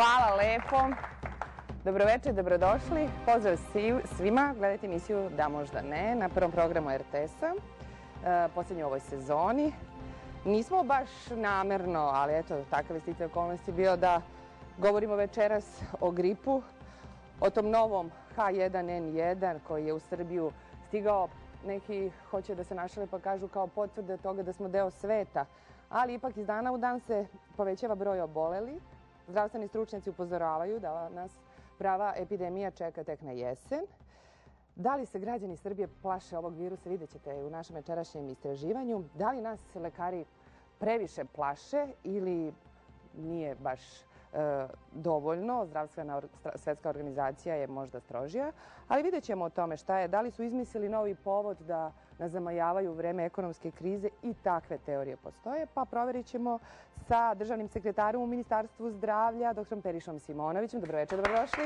Hvala lepo. Dobroveče, dobrodošli. Pozdrav svima. Gledajte emisiju Da možda ne na prvom programu RTS-a, posljednju u ovoj sezoni. Nismo baš namerno, ali eto, takav je sticaj okolnosti bio da govorimo večeras o gripu, o tom novom H1N1 koji je u Srbiju stigao. Neki hoće da se našale pa kažu kao potvrde toga da smo deo sveta, ali ipak iz dana u dan se povećava broj oboleli. Zdravstveni stručnjaci upozoravaju da nas prava epidemija čeka tek na jesen. Da li se građani Srbije plaše ovog virusa, vidjet ćete u našem večerašnjem istraživanju. Da li nas lekari previše plaše ili nije baš dovoljno? Zdravstvena svetska organizacija je možda strožija, ali vidjet ćemo o tome šta je. Da li su izmislili novi povod da nas zamajavaju u vreme ekonomske krize, i takve teorije postoje, pa proverit ćemo sa državnim sekretarom u Ministarstvu zdravlja, dr. Perišom Simonovićem. Dobroveče, dobrodošli.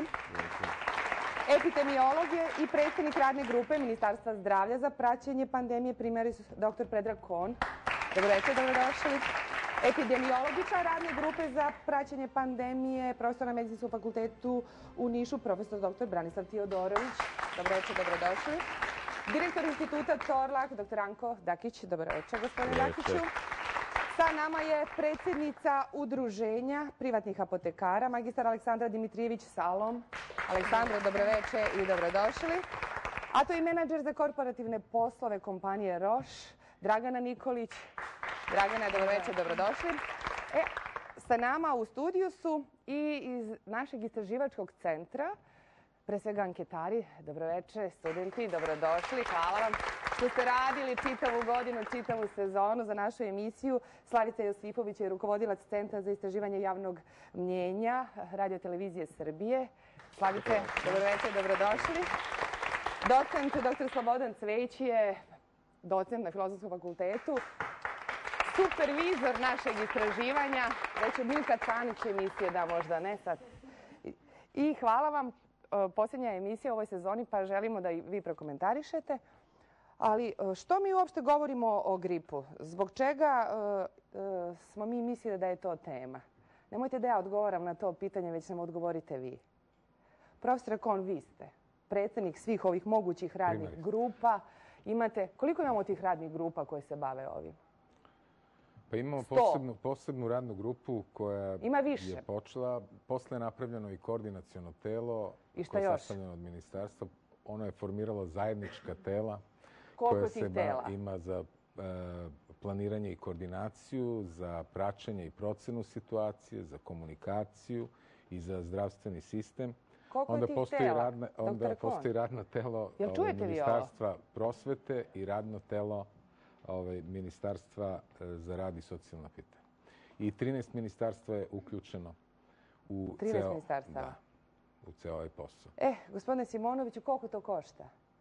Epidemiolog je i predstavnik radne grupe Ministarstva zdravlja za praćenje pandemije primaris dr. Predrag Kon. Dobroveče, dobrodošli. Epidemiologičar radne grupe za praćenje pandemije, profesor na Medicinskom fakultetu u Nišu, profesor dr. Branislav Tiodorović. Dobroveče, dobrodošli. Direktor instituta Torlak, dr. Anko Dakić. Dobroveče, gospodine Dakiću. Sa nama je predsjednica Udruženja privatnih apotekara, magistar Aleksandra Dimitrijević Salom. Aleksandra, dobroveče i dobrodošli. A to je menadžer za korporativne poslove kompanije Roche, Dragana Nikolić. Dragana, dobroveče, dobrodošli. Sa nama u studiju su i iz našeg istraživačkog centra, pre svega anketari. Dobroveče, studenti, dobrodošli. Hvala vam što ste radili čitavu godinu, čitavu sezonu za našu emisiju. Slavica Josipović je rukovodilac Centra za istraživanje javnog mnjenja Radio televizije Srbije. Slavice, dobroveče, dobrodošli. Docent dr. Slobodan Cvejić je docent na Filozofskom fakultetu, supervizor našeg istraživanja, već je Milka Canić emisije Da možda ne sad. I hvala vam, posljednja emisija u ovoj sezoni, pa želimo da i vi prokomentarišete. Ali što mi uopšte govorimo o gripu? Zbog čega smo mi mislili da je to tema? Nemojte da ja odgovaram na to pitanje, već nam odgovorite vi. Profesor Kon, vi ste predsjednik svih ovih mogućih radnih grupa. Koliko imamo tih radnih grupa koje se bave ovim? Pa imamo posebnu radnu grupu koja je počela. Posle je napravljeno i koordinaciono telo koje je sastavljeno od ministarstva. Ono je formiralo zajednička tela koja se ima za planiranje i koordinaciju, za praćenje i procenu situacije, za komunikaciju i za zdravstveni sistem. Onda postoji radno telo Ministarstva prosvete i radno telo Ministarstva za rad i socijalna pitanja. I 13 ministarstva je uključeno u ceo ovaj posao. Gospodine Simonoviću, koliko to košta?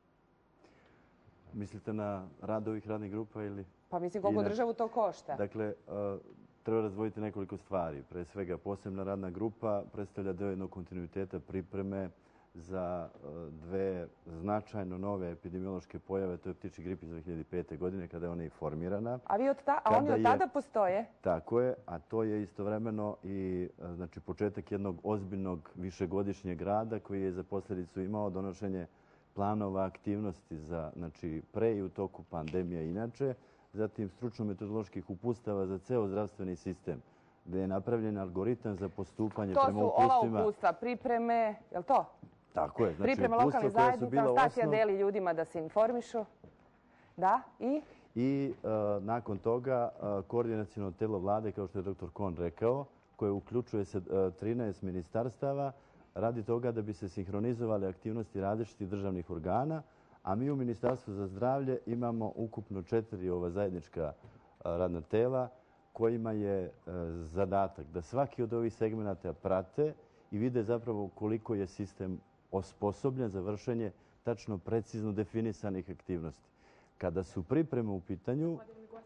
Mislite na rad ovih radnih grupa ili... Pa mislim koliko državu to košta. Dakle, treba razdvojiti nekoliko stvari. Pre svega, posebna radna grupa predstavlja deo jednog kontinuiteta pripreme za dve značajno nove epidemiološke pojave. To je ptičji grip iz 2005. godine kada je ona i formirana. A oni od tada postoje? Tako je, a to je istovremeno i početak jednog ozbiljnog višegodišnjeg rada koji je za posljedicu imao donošenje planova aktivnosti za pre i u toku pandemije inače, zatim stručno-metodoloških uputstava za ceo zdravstveni sistem, gde je napravljen algoritam za postupanje prema upustvima. To su ova uputstva, pripreme, je li to? Tako je. Pripreme lokalnih zajednica, Anastasija deli ljudima da se informišu. Da, i? I nakon toga koordinaciono telo vlade, kao što je dr. Kon rekao, koje uključuje se 13 ministarstava, radi toga da bi se sinhronizovali aktivnosti različitih državnih organa, a mi u Ministarstvu za zdravlje imamo ukupno 4 zajednička radna tela kojima je zadatak da svaki od ovih segmenata prate i vide zapravo koliko je sistem osposobljen za vršenje tačno precizno definisanih aktivnosti. Kada su pripreme u pitanju...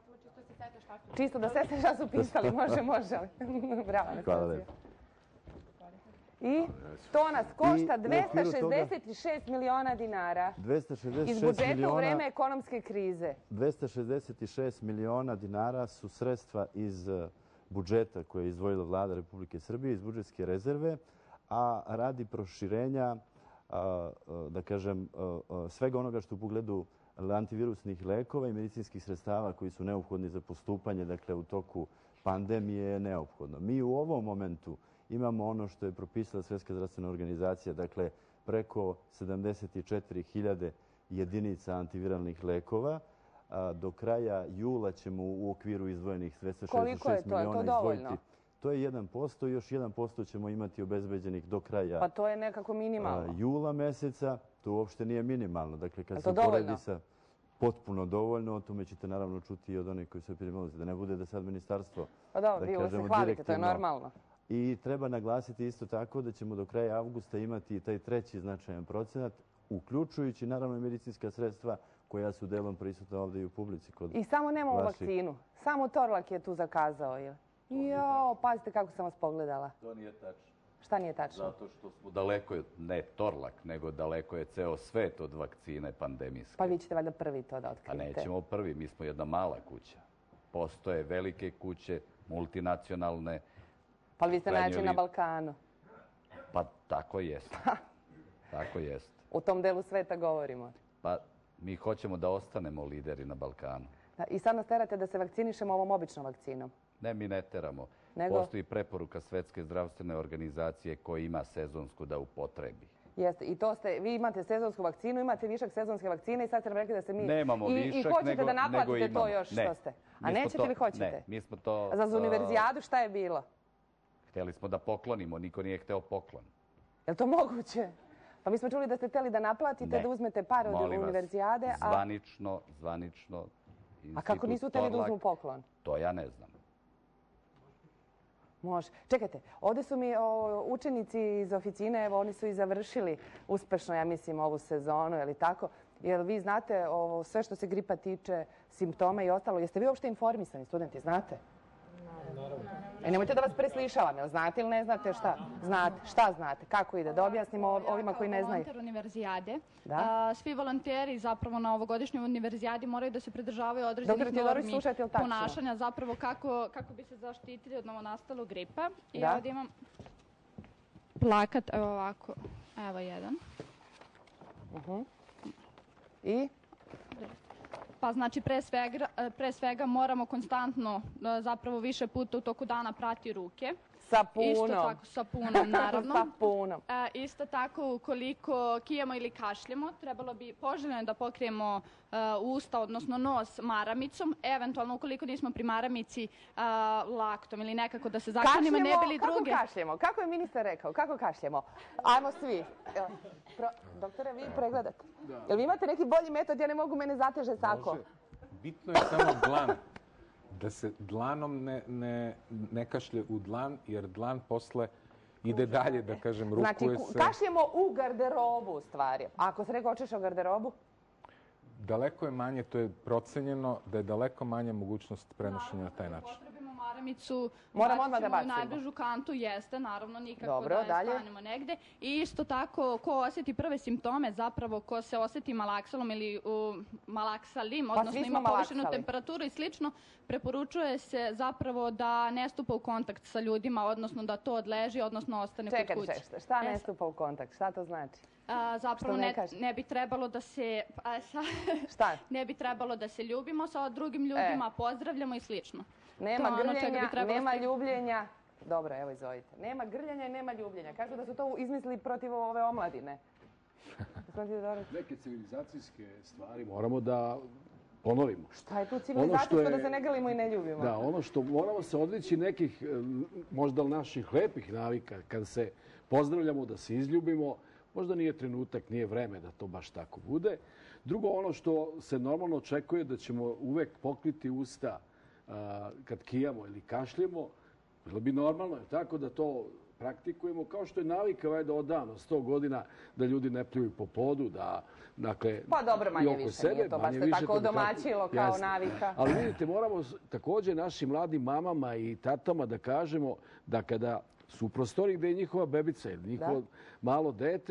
Čisto da se šta su pisali, može. Bravo, hvala lepo. I to nas košta 266 miliona dinara iz budžeta u vreme ekonomske krize. 266 miliona dinara su sredstva iz budžeta koje je izdvojila vlada Republike Srbije iz budžetske rezerve, a radi proširenja, da kažem, svega onoga što u pogledu antivirusnih lekova i medicinskih sredstava koji su neophodni za postupanje, dakle, u toku pandemije je neophodno. Mi u ovom momentu imamo ono što je propisala Svjetska zdravstvena organizacija, dakle, preko 74.000 jedinica antiviralnih lekova. Do kraja jula ćemo u okviru izdvojenih 266 miliona izdvojiti. To je 1%, još 1% ćemo imati obezbeđenih do kraja. Pa to je nekako minimalno. Jula meseca, to uopšte nije minimalno. Dakle, kad se poredi sa potpuno dovoljno, o tome ćete naravno čuti i od onih koji su epidemiolozi, da ne bude da sad ministarstvo, pa dobro, vi se hvalite, to je normalno. I treba naglasiti isto tako da ćemo do kraja avgusta imati taj treći značajan procenat, uključujući naravno i medicinska sredstva koja su delom prisutna ovdje i u publici. I samo nemamo vakcinu. Samo Torlak je tu zakazao. Jao, pazite kako sam vas pogledala. To nije tačno. Šta nije tačno? Zato što smo daleko, ne Torlak, nego daleko je ceo svet od vakcine pandemijske. Pa vi ćete valjda prvi to da otkrijete. Pa nećemo prvi, mi smo jedna mala kuća. Postoje velike kuće, multinacionalne. Pa vi ste najjači na Balkanu. Pa tako jest. Tako jest. U tom delu sveta govorimo. Pa mi hoćemo da ostanemo lideri na Balkanu. I sad nas terate da se vakcinišemo ovom običnom vakcinom. Ne, mi ne teramo. Postoji preporuka Svetske zdravstvene organizacije koja ima sezonsku da upotrebi. Jeste, i to ste, vi imate sezonsku vakcinu, imate višak sezonske vakcine i sad ste nam rekli da se mi... Nemamo višak, I hoćete da naplatite to još što ste. A nećete li hoćete? Ne, mi smo to... Za univerzijadu šta je bilo? Htjeli smo da poklonimo, niko nije hteo poklon. Je li to moguće? Pa mi smo čuli da ste htjeli da naplatite, da uzmete pare od univerzijade, a... Zvanično. A kako nisu htjeli da uzmu poklon? To ja ne znam. Može. Čekajte, ovdje su mi učenici iz oficine, evo oni su i završili uspešno, ja mislim, ovu sezonu, je li tako? Jer vi znate sve što se gripa tiče, simptoma i ostalo. Jeste vi uopšte informisani, studenti, znate? Naravno. Nemojte da vas preslišavam, jel znate ili ne znate šta? Znate. Šta znate? Kako ide? Da objasnimo ovima koji ne znaju. Volonter univerzijade. Svi volonteri zapravo na ovogodišnjoj univerzijadi moraju da se pridržavaju određenih normi ponašanja, zapravo kako bi se zaštitili od novonastalog gripa. I ovdje imam plakat, evo ovako, evo jedan. I? Pa znači pre svega moramo konstantno, zapravo više puta u toku dana prati ruke. Sapunom. Isto tako, sapunom, naravno. Sapunom. Isto tako, ukoliko kijemo ili kašljemo, trebalo bi poželjno da pokrijemo usta, odnosno nos maramicom. Eventualno, ukoliko nismo pri maramici, laktom ili nekako da se zaklonimo, ne bili druge. Kako kašljemo? Kako je ministar rekao? Kako kašljemo? Ajmo svi. Doktore, vi pregledate. Jel vi imate neki bolji metod? Ja ne mogu, mene zateže sako. Bitno je samo dlan. Da se dlanom ne kašlje u dlan, jer dlan posle ide dalje, da kažem, rukuje se... Znači, kašljemo u garderobu, u stvari. A ako se neko očeša u garderobu? Daleko je manje, to je procenjeno da je daleko manja mogućnost prenošenja na taj način. Maramicu, moramo odmah da bacimo. U najbližu kantu jeste, naravno nikako da je stanemo negde. I isto tako, ko osjeti prve simptome, zapravo ko se osjeti malaksalom ili malaksalim, odnosno ima povišenu temperaturu i slično, preporučuje se zapravo da ne stupa u kontakt sa ljudima, odnosno da to odleži, odnosno ostane kod kuće. Čekaj, šta ne stupa u kontakt? Šta to znači? Zapravo ne bi trebalo da se... Šta? Ne bi trebalo da se ljubimo sa drugim ljudima, pozdravljamo i slično. Nema grljenja, nema ljubljenja. Dobro, evo izvolite. Nema grljenja i nema ljubljenja. Kažu da su to izmislili protiv ove omladine. Neke civilizacijske stvari moramo da ponovimo. Šta je tu civilizacijsko da se ne grlimo i ne ljubimo? Da, ono što moramo se odreći nekih možda naših lepih navika, kada se pozdravljamo, da se izljubimo, možda nije trenutak, nije vreme da to baš tako bude. Drugo, ono što se normalno očekuje da ćemo uvek pokriti usta kad kijamo ili kašljemo, bilo bi normalno, tako da to praktikujemo, kao što je navika vajda odavno, 100 godina, da ljudi ne pljuju po podu, da, dakle, pa dobro, manje više, nije to baš se tako odomaćilo kao navika. Ali vidite, moramo također našim mladim mamama i tatama da kažemo da kada su u prostoriji gdje je njihova bebica ili njihovo malo dete,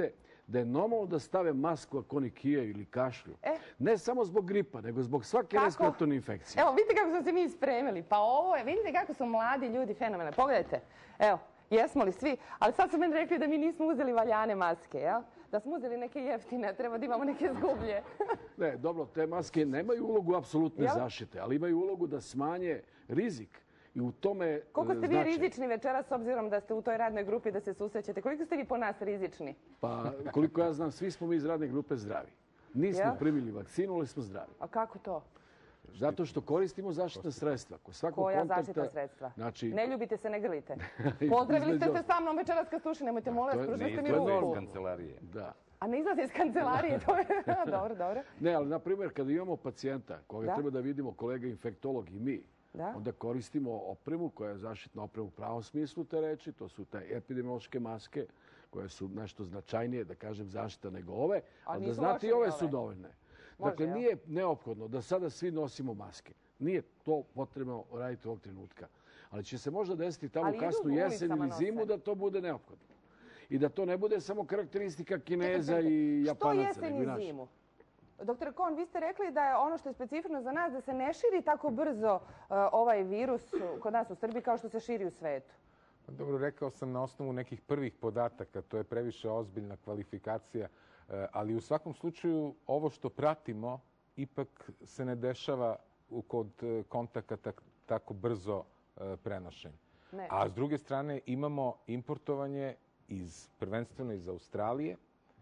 da je normalno da stave masku ako oni kijaju ili kašlju. Ne samo zbog gripa, nego zbog svake respiratorne infekcije. Evo, vidite kako smo se mi spremili. Pa ovo je, vidite kako su mladi ljudi fenomenalni. Pogledajte, evo, jesmo li svi? Ali sad su meni rekli da mi nismo uzeli valjane maske, jel? Da smo uzeli neke jeftine, treba da imamo neke zgublje. Ne, dobro, te maske nemaju ulogu apsolutne zaštite, ali imaju ulogu da smanje rizik. I u tome koliko ste vi rizični večeras s obzirom da ste u toj radnoj grupi da se susrećete? Koliko ste vi po nas rizični? Pa koliko ja znam, svi smo mi iz radne grupe zdravi. Nismo primili vakcinu, ali smo zdravi. A kako to? Zato što koristimo zaštitna sredstva. Koja zaštitna sredstva? Ne ljubite se, ne grlite. Pozdravili ste se sa mnom večeras kad sluši, nemojte molim vas, pružite mi ruku. Ne izlaze iz kancelarije. A ne izlaze iz kancelarije, to je dobro, dobro. Ne, ali na primjer kada imamo pacijenta koga treba da vidimo, kolega infektolog i mi, onda koristimo opremu koja je zaštitna oprema u pravom smislu te reči, to su te epidemiološke maske koje su nešto značajnije, da kažem, zaštita nego ove, ali da znate i ove su dovoljne. Dakle, nije neophodno da sada svi nosimo maske. Nije to potrebno raditi ovog trenutka. Ali će se možda desiti tamo kasnu jesen ili zimu da to bude neophodno. I da to ne bude samo karakteristika Kineza i Japanaca. Što jesen i zimu? Doktor Kohn, vi ste rekli da je ono što je specifično za nas da se ne širi tako brzo ovaj virus kod nas u Srbiji kao što se širi u svetu. Dobro, rekao sam na osnovu nekih prvih podataka, to je previše ozbiljna kvalifikacija, ali u svakom slučaju ovo što pratimo ipak se ne dešava kod kontakata tako brzo prenošenje. A s druge strane imamo importovanje prvenstveno iz Australije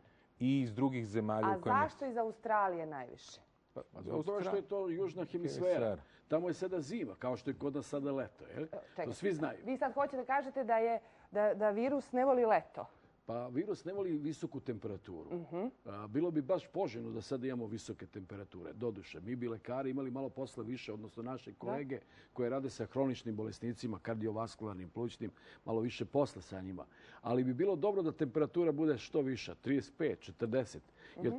i iz drugih zemalja. A zašto iz Australije najviše? Zato što je to južna hemisfera. Tamo je sada zima, kao što je kod nas sada leto. To svi znaju. Vi sad hoćete da kažete da virus ne voli leto? Pa virus ne voli visoku temperaturu. Bilo bi baš poželjno da sad imamo visoke temperature. Doduše, mi bi lekari imali malo posla više, odnosno naše kolege koje rade sa hroničnim bolesnicima, kardiovaskularnim, plućnim, malo više posla sa njima. Ali bi bilo dobro da temperatura bude što viša, 35, 40. Jer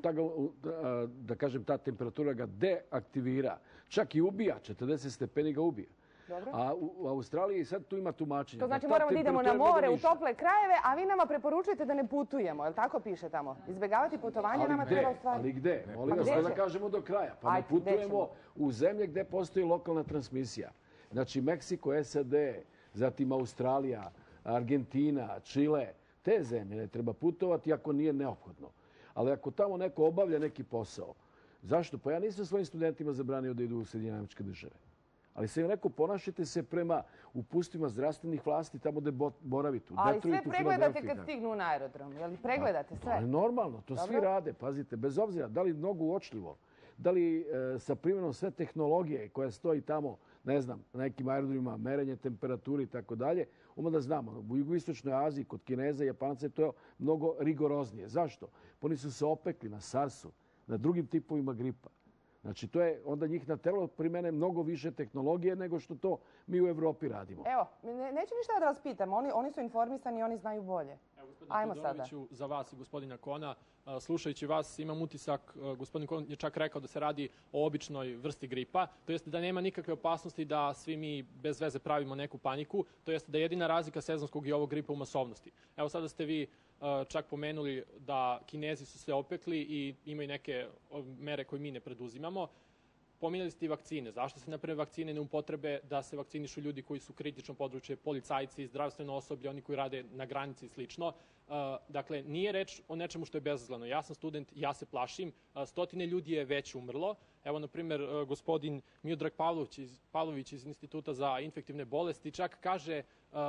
da kažem, ta temperatura ga deaktivira. Čak i ubija, 40 stepeni ga ubija. A u Australiji sad tu ima tumačenje. To znači moramo da idemo na more, u tople krajeve, a vi nama preporučujete da ne putujemo, je li tako piše tamo? Izbjegavati putovanje nama treba u stvari. Ali gde? Molim vas da kažemo do kraja. Pa ne putujemo u zemlje gde postoji lokalna transmisija. Znači Meksiko, SAD, zatim Australija, Argentina, Čile. Te zemlje ne treba putovati ako nije neophodno. Ali ako tamo neko obavlja neki posao, zašto? Pa ja nisam svojim studentima zabranio da idu u Sjedinjene Američke Države. Ali se neko ponašajte se prema upustvima zdravstvenih vlasti tamo gde boravite. Ali sve pregledate kad stignu na aerodrom, jel pregledate sve? Ali normalno, to svi rade, pazite, bez obzira da li mnogo uočljivo, da li sa primjenom sve tehnologije koja stoji tamo, ne znam, na nekim aerodromima, merenje temperature i tako dalje, da znamo, u jugoistočnoj Aziji, kod Kineza i Japanaca je to mnogo rigoroznije. Zašto? Oni su se opekli na SARS-u, na drugim tipovima gripa. Znači, to je onda njih na telo primene mnogo više tehnologije nego što to mi u Evropi radimo. Evo, neću ništa da vas pitam. Oni su informisani i oni znaju bolje. Ajmo sada. Za vas i gospodina Kona, slušajući vas, imam utisak, gospodin Kon je čak rekao da se radi o običnoj vrsti gripa, to jest da nema nikakve opasnosti da svi mi bez veze pravimo neku paniku, to jest da je jedina razlika sezonskog i ovog gripa u masovnosti. Evo sada ste vi čak pomenuli da Kinezi su se opekli i imaju neke mere koje mi ne preduzimamo. Pominjali ste i vakcine. Zašto se naprave vakcine ne upotrebe da se vakcinišu ljudi koji su kritično područje, policajci, zdravstveno osoblje, oni koji rade na granici i slično. Dakle, nije reč o nečemu što je bezazleno. Ja sam student, ja se plašim. Stotine ljudi je već umrlo. Evo, na primjer, gospodin Miodrag Pavlović iz Instituta za infektivne bolesti čak kaže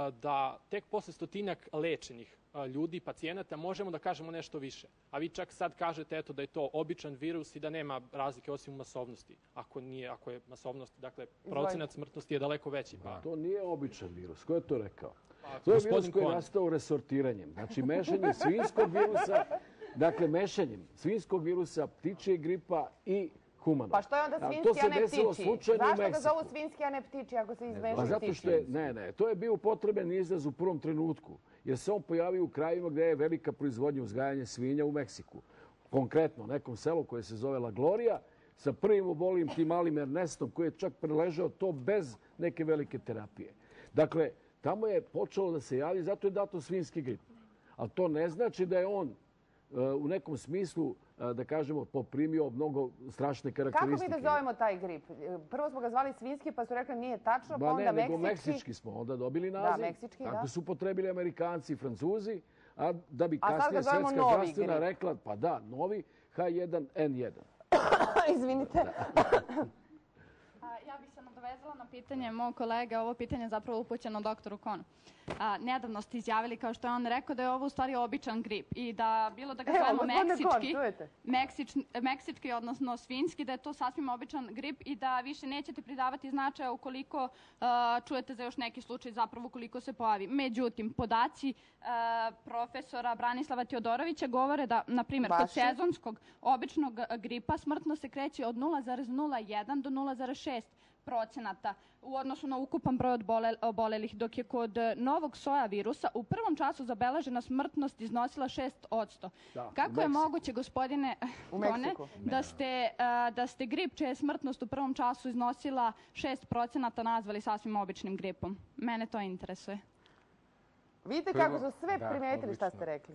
da tek posle stotinak lečenih ljudi, pacijenata, možemo da kažemo nešto više. A vi čak sad kažete eto da je to običan virus i da nema razlike osim u masovnosti. Ako je masovnost, dakle, procenat smrtnosti je daleko veći. To nije običan virus. Ko je to rekao? To je virus koji je nastao resortiranjem. Znači, mešanje svinjskog virusa, dakle, mešanjem svinjskog virusa, ptičijeg gripa i humanog. Pa što je onda svinjski, a ne ptiči? Zašto ga zovu svinjski, a ne ptiči ako se izmešaju ptiči? Zato što je, ne, to je bio upotreben izraz u prvom trenutku, jer se on pojavio u krajima gdje je velika proizvodnja uzgajanja svinja u Meksiku. Konkretno, nekom selu koje se zove La Gloria, sa prvim obolim tim malim Ernestom, koji je čak preležao to bez neke velike terapije. Dakle, tamo je počelo da se javi, zato je dato svinjski grip. Ali to ne znači da je on u nekom smislu, da kažemo, poprimio mnogo strašne karakteristike. Kako mi da zovemo taj grip? Prvo smo ga zvali svinjski, pa su rekli nije tačno, pa onda meksički. Nego meksički smo onda dobili naziv. Da, meksički, da. Tako su potrebili Amerikanci i Francuzi, a da bi kasnije Svetska zdravstvena rekla, pa da, novi H1N1. Izvinite. Ja bih se nadovezala na pitanje mog kolega. Ovo pitanje je zapravo upućeno doktoru Konu. Nedavno ste izjavili, kao što je on rekao, da je ovo u stvari običan grip i da bilo da ga zovemo meksički, odnosno svinjski, da je to sasvim običan grip i da više nećete pridavati značaja ukoliko čujete za još neki slučaj, zapravo ukoliko se pojavi. Međutim, podaci profesora Branislava Teodorovića govore da, na primjer, kod sezonskog običnog gripa smrtno se kreće od 0,01 do 0,6% u odnosu na ukupan broj obolelih, dok je kod novog soja virusa u prvom času zabeležena smrtnost iznosila 6%. Kako je moguće, gospodine Kone, da ste grip čija je smrtnost u prvom času iznosila 6% nazvali sasvim običnim gripom? Mene to interesuje. Vidite kako su sve primetili šta ste rekli.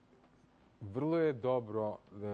Vrlo je dobro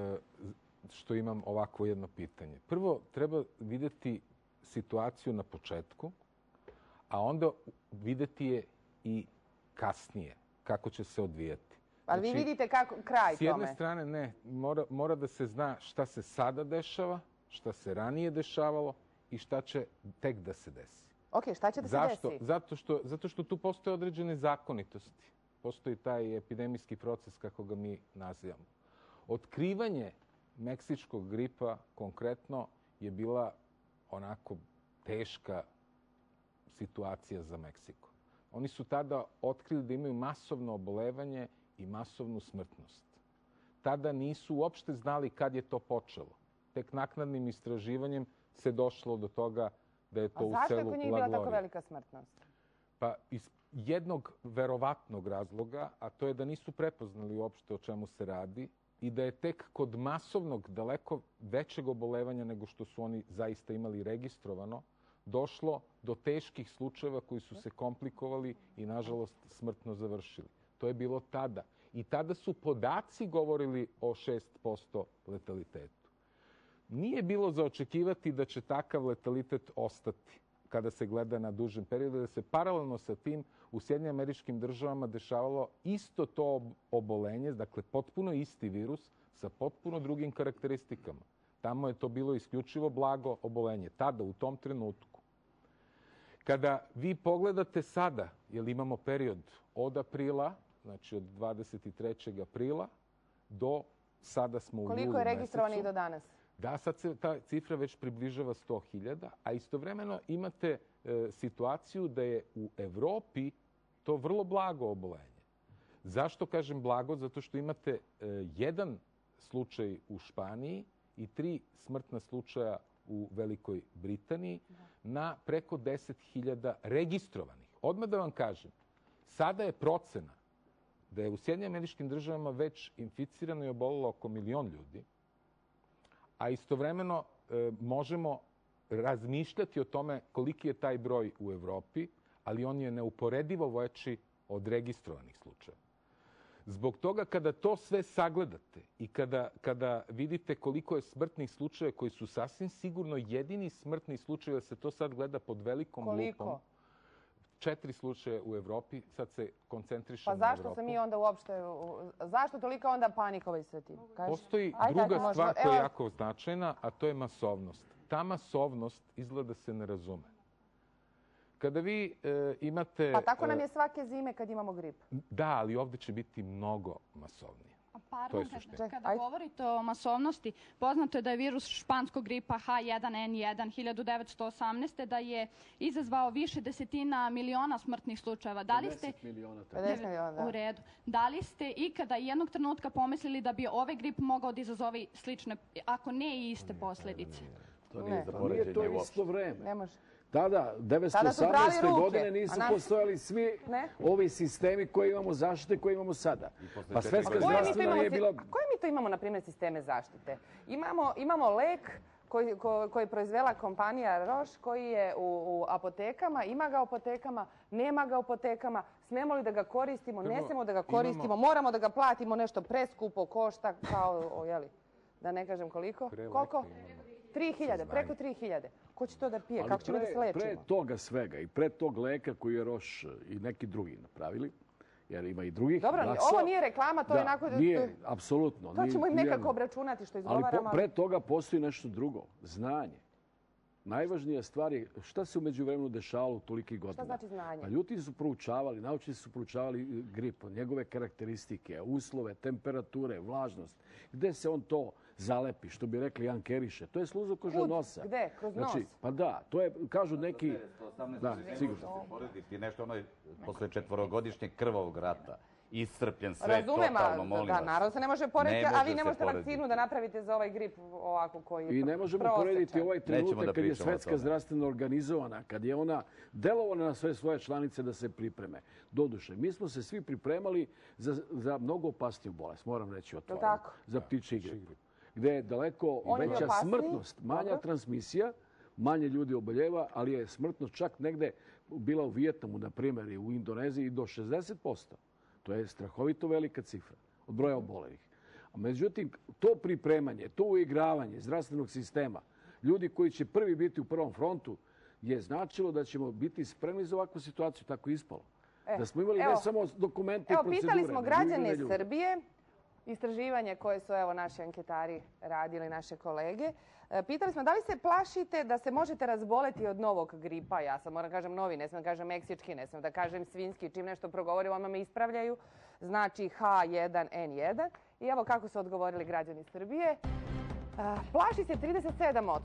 što imam ovako jedno pitanje. Prvo, treba vidjeti situaciju na početku, a onda vidjeti je i kasnije, kako će se odvijati. Ali vi vidite kako kraj tome? S jedne strane, ne. Mora da se zna šta se sada dešava, šta se ranije dešavalo i šta će tek da se desi. Ok, šta će da se desi? Zato što tu postoje određene zakonitosti. Postoji taj epidemijski proces, kako ga mi nazivamo. Otkrivanje meksičkog gripa konkretno je bila onako teška situacija za Meksiko. Oni su tada otkrili da imaju masovno obolevanje i masovnu smrtnost. Tada nisu uopšte znali kad je to počelo. Tek naknadnim istraživanjem se došlo do toga da je to u selu Lagorija. A zašto je kod njih bila tako velika smrtnost? Pa iz jednog verovatnog razloga, a to je da nisu prepoznali uopšte o čemu se radi i da je tek kod masovnog, daleko većeg obolevanja nego što su oni zaista imali registrovano, došlo do teških slučajeva koji su se komplikovali i, nažalost, smrtno završili. To je bilo tada. I tada su podaci govorili o 6% letalitetu. Nije bilo za očekivati da će takav letalitet ostati kada se gleda na dužem periodu, da se paralelno sa tim u Sjedinjenim Američkim Državama dešavalo isto to obolenje, dakle potpuno isti virus sa potpuno drugim karakteristikama. Tamo je to bilo isključivo blago obolenje, tada, u tom trenutku. Kada vi pogledate sada, jer imamo period od aprila, znači od 23. aprila, do sada smo u julu mesecu. Koliko je registrovanih do danas? Da, sad se ta cifra već približava 100.000, a istovremeno imate situaciju da je u Evropi to vrlo blago obolenje. Zašto kažem blago? Zato što imate jedan slučaj u Španiji i 3 smrtna slučaja u Velikoj Britaniji na preko 10.000 registrovanih. Odmah da vam kažem, sada je procena da je u Sjedinjenim Američkim Državama već inficirano i obolelo oko 1 milion ljudi, a istovremeno možemo razmišljati o tome koliki je taj broj u Evropi, ali on je neuporedivo veći od registrovanih slučaja. Zbog toga, kada to sve sagledate i kada vidite koliko je smrtnih slučaja koji su sasvim sigurno jedini smrtni slučaj, da se to sad gleda pod velikom lupom, 4 slučaja u Evropi, sad se koncentrišemo na Evropu. Pa zašto se mi onda uopšte, zašto toliko onda panikova i sve tim? Postoji druga stvar koja je jako značajna, a to je masovnost. Ta masovnost izgleda se ne razume. Kada vi imate... Pa tako nam je svake zime kad imamo grip. Da, ali ovdje će biti mnogo masovnije. Pardon, kada govorite o masovnosti, poznato je da je virus španskog gripa H1N1 1918. da je izazvao više desetina miliona smrtnih slučajeva. 50 miliona. 50 miliona, da. U redu. Da li ste ikada jednog trenutka pomislili da bi ovaj grip mogao da izazovi slične, ako ne i iste posljedice? To nije za poređenje uopšte. Nije to isto vreme. Ne može. Tada, 1918. godine nisu postojali svi ovi sistemi koje imamo zaštite, koje imamo sada. Pa Svetska zdravstvena nije bila... Koje mi to imamo, na primjer, sisteme zaštite? Imamo lek koji je proizvela kompanija Roche, koji je u apotekama, ima ga u apotekama, nema ga u apotekama, smemo li da ga koristimo, ne smemo da ga koristimo, moramo da ga platimo nešto preskupo, košta kao, jeli, da ne kažem koliko. Koliko? 3.000, preko 3.000. Ko će to da pije? Kako ćemo da se lečimo? Pre toga svega i pre tog leka koji je Roche i neki drugi napravili, jer ima i drugih. Dobro, ovo nije reklama, to je onako... Nije, apsolutno. To ćemo im nekako obračunati što izgovaramo. Ali pre toga postoji nešto drugo, znanje. Najvažnija stvar je šta se umeđu vremenu dešavalo u toliki godina. Šta znači znanje? Pa ljudi su proučavali, naučnici su proučavali grip, njegove karakteristike, uslove, temperature, vlažnost. Gde se on to zalepi, što bi rekli Jan Keriše. To je sluzokoža od nosa. Gde? Kroz nos? Pa da, to je, kažu neki... Da, sigurno. Porediti nešto ono posle 4-godišnjeg krvavog rata. Iscrpljen sve, totalno, molim vas. Da, naravno se ne može porediti, a vi ne možete vakcinu da napravite za ovaj grip ovako koji je I ne možemo porediti ovaj trenutak kad je Svetska zdravstvena organizovana, kad je ona delovala na sve svoje članice da se pripreme. Doduše, mi smo se svi pripremali za mnogo opasniju bolest, moram reći otvoreno, za ptičji grip. Gde je daleko veća smrtnost, manja transmisija, manje ljudi oboljeva, ali je smrtnost čak negde bila u Vijetnamu, na primjer, i u Indoneziji do 60%. To je strahovito velika cifra od broja obolelih. Međutim, to pripremanje, to uigravanje zdravstvenog sistema, ljudi koji će prvi biti u prvom frontu, je značilo da ćemo biti spremni za ovakvu situaciju, tako ispalo. Da smo imali ne samo dokumente i procedure. Pitali smo građane Srbije, istraživanje koje su naši anketari radili, naše kolege. Pitali smo da li se plašite da se možete razboleti od novog gripa. Ja sam moram kažem novi, ne smijem da kažem meksički, ne smijem da kažem svinjski. Čim nešto progovorim, odmah me ispravljaju. Znači H1N1. I evo kako su odgovorili građani Srbije. Plaši se 37%,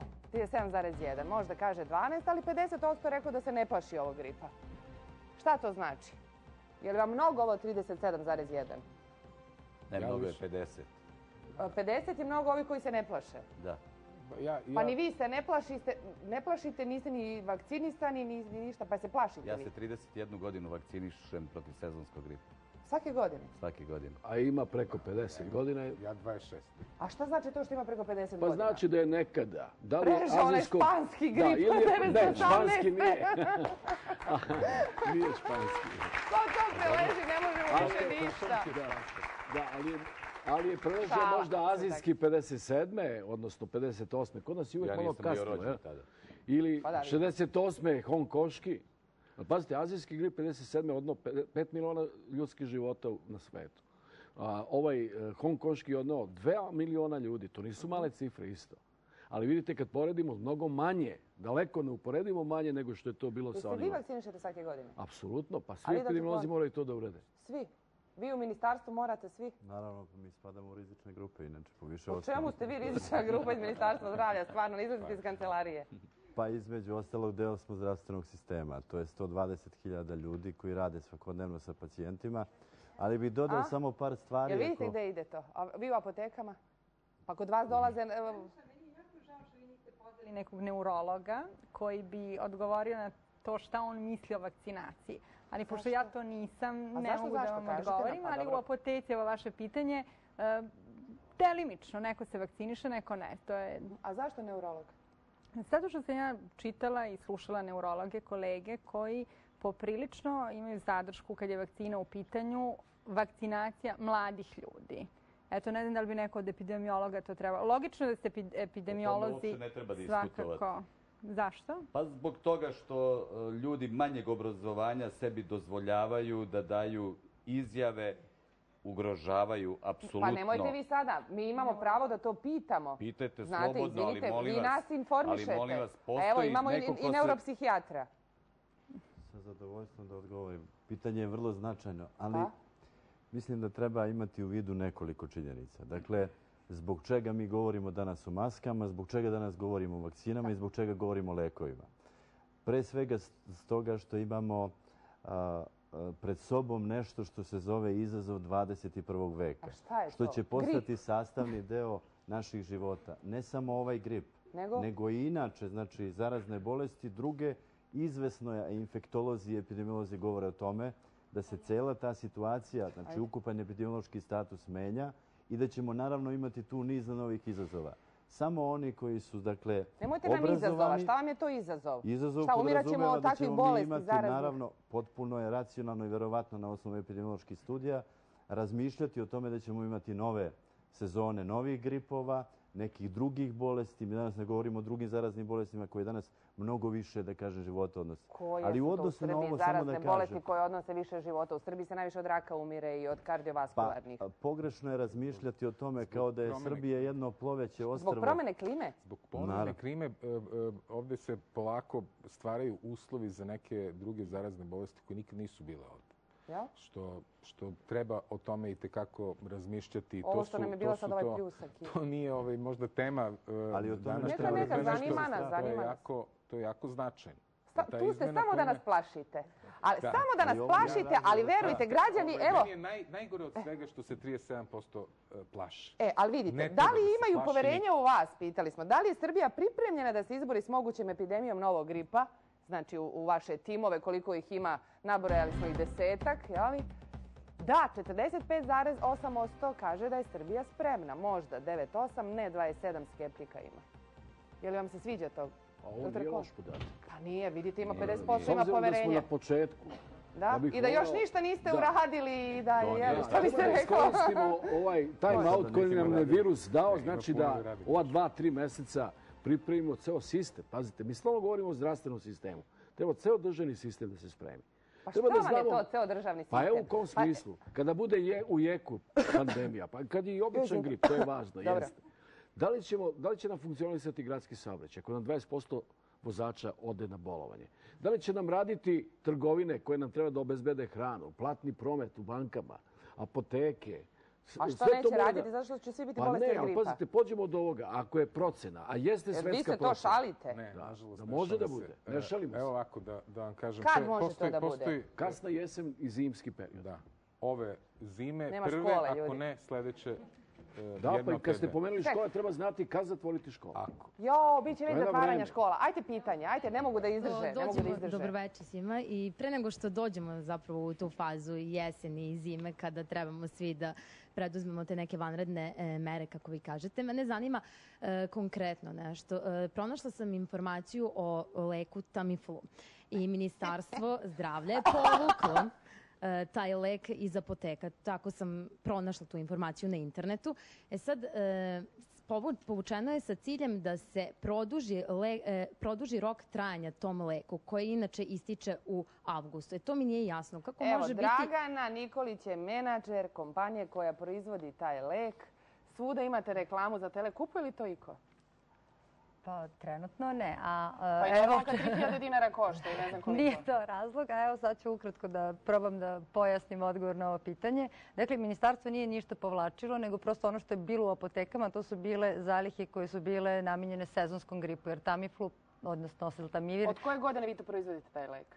37,1%. Možda kaže 12%, ali 50% rekao da se ne plaši ovog gripa. Šta to znači? Je li vam mnogo ovo 37,1%? Ne, mnogo je 50. 50 je mnogo ovih koji se ne plaše? Da. Pa ni vi se ne plašite, niste ni vakcinisani, ni ništa, pa se plašite Ja se 31 godinu vakcinišem protiv sezonskog gripa. Svake godine? Svake godine. A ima preko 50 godina? Ja 26. A šta znači to što ima preko 50 godina? Pa znači da je nekada. Prežao onaj španski grip, 1918. Ne, španski nije. Nije španski. Ko to preleži, ne možemo više ništa. Da, ali je preležao možda azijski 57. odnosno 58. Kod nas je uvijek malo kasno. Ja nisam bio rođen tada. Ili 68. hongkoški. Pazite, azijski grip 57. odnao 5 miliona ljudskih života na svetu. Ovaj hongkoški je odnao 2 miliona ljudi. To nisu male cifre isto. Ali vidite, kad poredimo, mnogo manje, daleko ne uporedimo manje nego što je to bilo sa onima. Jeste vi vakcinišete svake godine? Apsolutno, pa svi epidemiolozi moraju to da urede. Svi? Vi u ministarstvu morate svi? Naravno, mi spadamo u rizične grupe, inače po više U čemu ste vi rizična grupa iz Ministarstva zdravlja? Stvarno, izlazite iz kancelarije. Pa između ostalog deo smo zdravstvenog sistema. To je 120.000 ljudi koji rade svakodnevno sa pacijentima. Ali bih dodao samo par stvari. Jel vidite gde ide to? A vi u apotekama? Pa kod vas dolaze... Meni je jako žao što vi niste pozvali nekog neurologa koji bi odgovorio na to šta on misli o vakcinaciji. Ali pošto ja to nisam, ne mogu da vam odgovorim, ali u apoteci, evo vaše pitanje, delimično, neko se vakciniše, neko ne. A zašto neurolog? Zato što sam ja čitala i slušala neurologe, kolege koji poprilično imaju zadršku kad je vakcina u pitanju, vakcinacija mladih ljudi. Eto, ne znam da li bi neko od epidemiologa to trebalo. Logično da ste epidemiolozi... O tome uopće ne treba diskutovati. Zašto? Pa zbog toga što ljudi manjeg obrazovanja sebi dozvoljavaju da daju izjave, ugrožavaju apsolutno. Pa nemojte vi sada, mi imamo pravo da to pitamo. Pitajte slobodno, ali molim vas. Vi nas informišete. Ali molim vas, evo, imamo i neuropsihijatra. Sa zadovoljstvom da odgovorim. Pitanje je vrlo značajno, ali mislim da treba imati u vidu nekoliko činjenica. Dakle, zbog čega mi govorimo danas o maskama, zbog čega danas govorimo o vakcinama i zbog čega govorimo o lekovima. Pre svega s toga što imamo pred sobom nešto što se zove izazov 21. veka. A šta je to? Što će postati sastavni deo naših života. Ne samo ovaj grip, nego i inače, znači zarazne bolesti, druge izvesno je, infektolozi i epidemiolozi govore o tome da se cela ta situacija, znači ukupan epidemiološki status menja i da ćemo naravno imati tu niz novih izazova. samo oni koji su, dakle, obrazovani. Nemojte nam izazova. Šta vam je to izazov? Izazov podrazumeva da ćemo mi imati, naravno, potpuno je racionalno i verovatno na osnovu epidemioloških studija, razmišljati o tome da ćemo imati nove sezone novih gripova, nekih drugih bolesti. Mi danas ne govorimo o drugim zaraznim bolestima koje danas mnogo više, da kažem, života odnose. Koje su to u Srbiji zarazne bolesti koje odnose više života? U Srbiji se najviše od raka umire i od kardiovaskularnih. Pogrešno je razmišljati o tome kao da je Srbija jedno ploveće ostrvo. Zbog promjene klime? Zbog promjene klime ovdje se polako stvaraju uslovi za neke druge zarazne bolesti koje nikad nisu bile ovdje. Što treba o tome i tekako razmišljati. Ovo što nam je bilo sad ovaj pljusak. To nije možda tema današnje. Neka, zanima nas. To je jako značajno. Tu ste samo da nas plašite. Samo da nas plašite, ali verujte, građani, evo... Meni je najgore od svega što se 37% plaši. Ali vidite, da li imaju poverenje u vas, pitali smo. Da li je Srbija pripremljena da se izbori s mogućem epidemijom novog gripa? Znači u vaše timove, koliko ih ima, nabrojali smo ih 10-ak, jeli? Da, 45,8% kaže da je Srbija spremna. Možda 9,8%, ne 27% skeptika ima. Je li vam se sviđa to? A ovo nije loš podatak. Pa nije, vidite, ima 50% ima poverenje. S obzirom da smo na početku. Da, i da još ništa niste uradili i da je, što biste rekao? Iskoristimo ovaj time out koji nam je virus dao, znači da ova 2-3 meseca pripremimo ceo sistem. Pazite, mi stalno govorimo o zdravstvenom sistemu. Treba ceo državni sistem da se spremi. Pa što vam je to ceo državni sistem? Pa evo u kom smislu. Kada bude u jeku pandemija, pa kad je i običan grip, to je važno, jeste. Da li će nam funkcionisati gradski saobraćaj ako nam 20% vozača ode na bolovanje? Da li će nam raditi trgovine koje nam treba da obezbede hranu, platni promet u bankama, apoteke? A što neće raditi? Zato što će svi biti bolesti od gripa? Pa ne, ali pazite, pođemo od ovoga. Ako je procena, a jeste svetska procena... Vi se to šalite? Ne, nažalost ne. Da može da bude. Ne šalimo se. Evo ovako da vam kažem. Kad može to da bude? Kasna jesen i zimski period. Da. Ove zime, prve, ako ne, sljedeće... Da, pa i kad ste pomenuli škole, treba znati kad zatvoriti školu. Jo, bit će već zatvaranja škola. Ajte pitanje, ajte, ne mogu da izdrže. Dobroveče svima i pre nego što dođemo zapravo u tu fazu jeseni i zime kada trebamo svi da preduzmemo te neke vanredne mere, kako vi kažete, mene zanima konkretno nešto. Pronašla sam informaciju o leku Tamiflu i Ministarstvo zdravlja je povuklo taj lek iz apoteka. Tako sam pronašla tu informaciju na internetu. Sad, povučeno je sa ciljem da se produži rok trajanja tom leku, koji inače ističe u avgustu. To mi nije jasno. Kako može biti... Evo, Dragana Nikolić je menadžer kompanije koja proizvodi taj lek. Svuda imate reklamu za tele. Kupuje li to iko? Pa trenutno ne. Pa je evo kad 3000 dinara košta i ne znam koliko. Nije to razlog, a evo sad ću ukratko da probam da pojasnim odgovor na ovo pitanje. Dakle, ministarstvo nije ništa povlačilo, nego prosto ono što je bilo u apotekama, to su bile zalihe koje su bile namijenjene sezonskom gripu, jer Tamiflu, odnosno Oseltamivir... Od koje godine vi to proizvodite taj lek?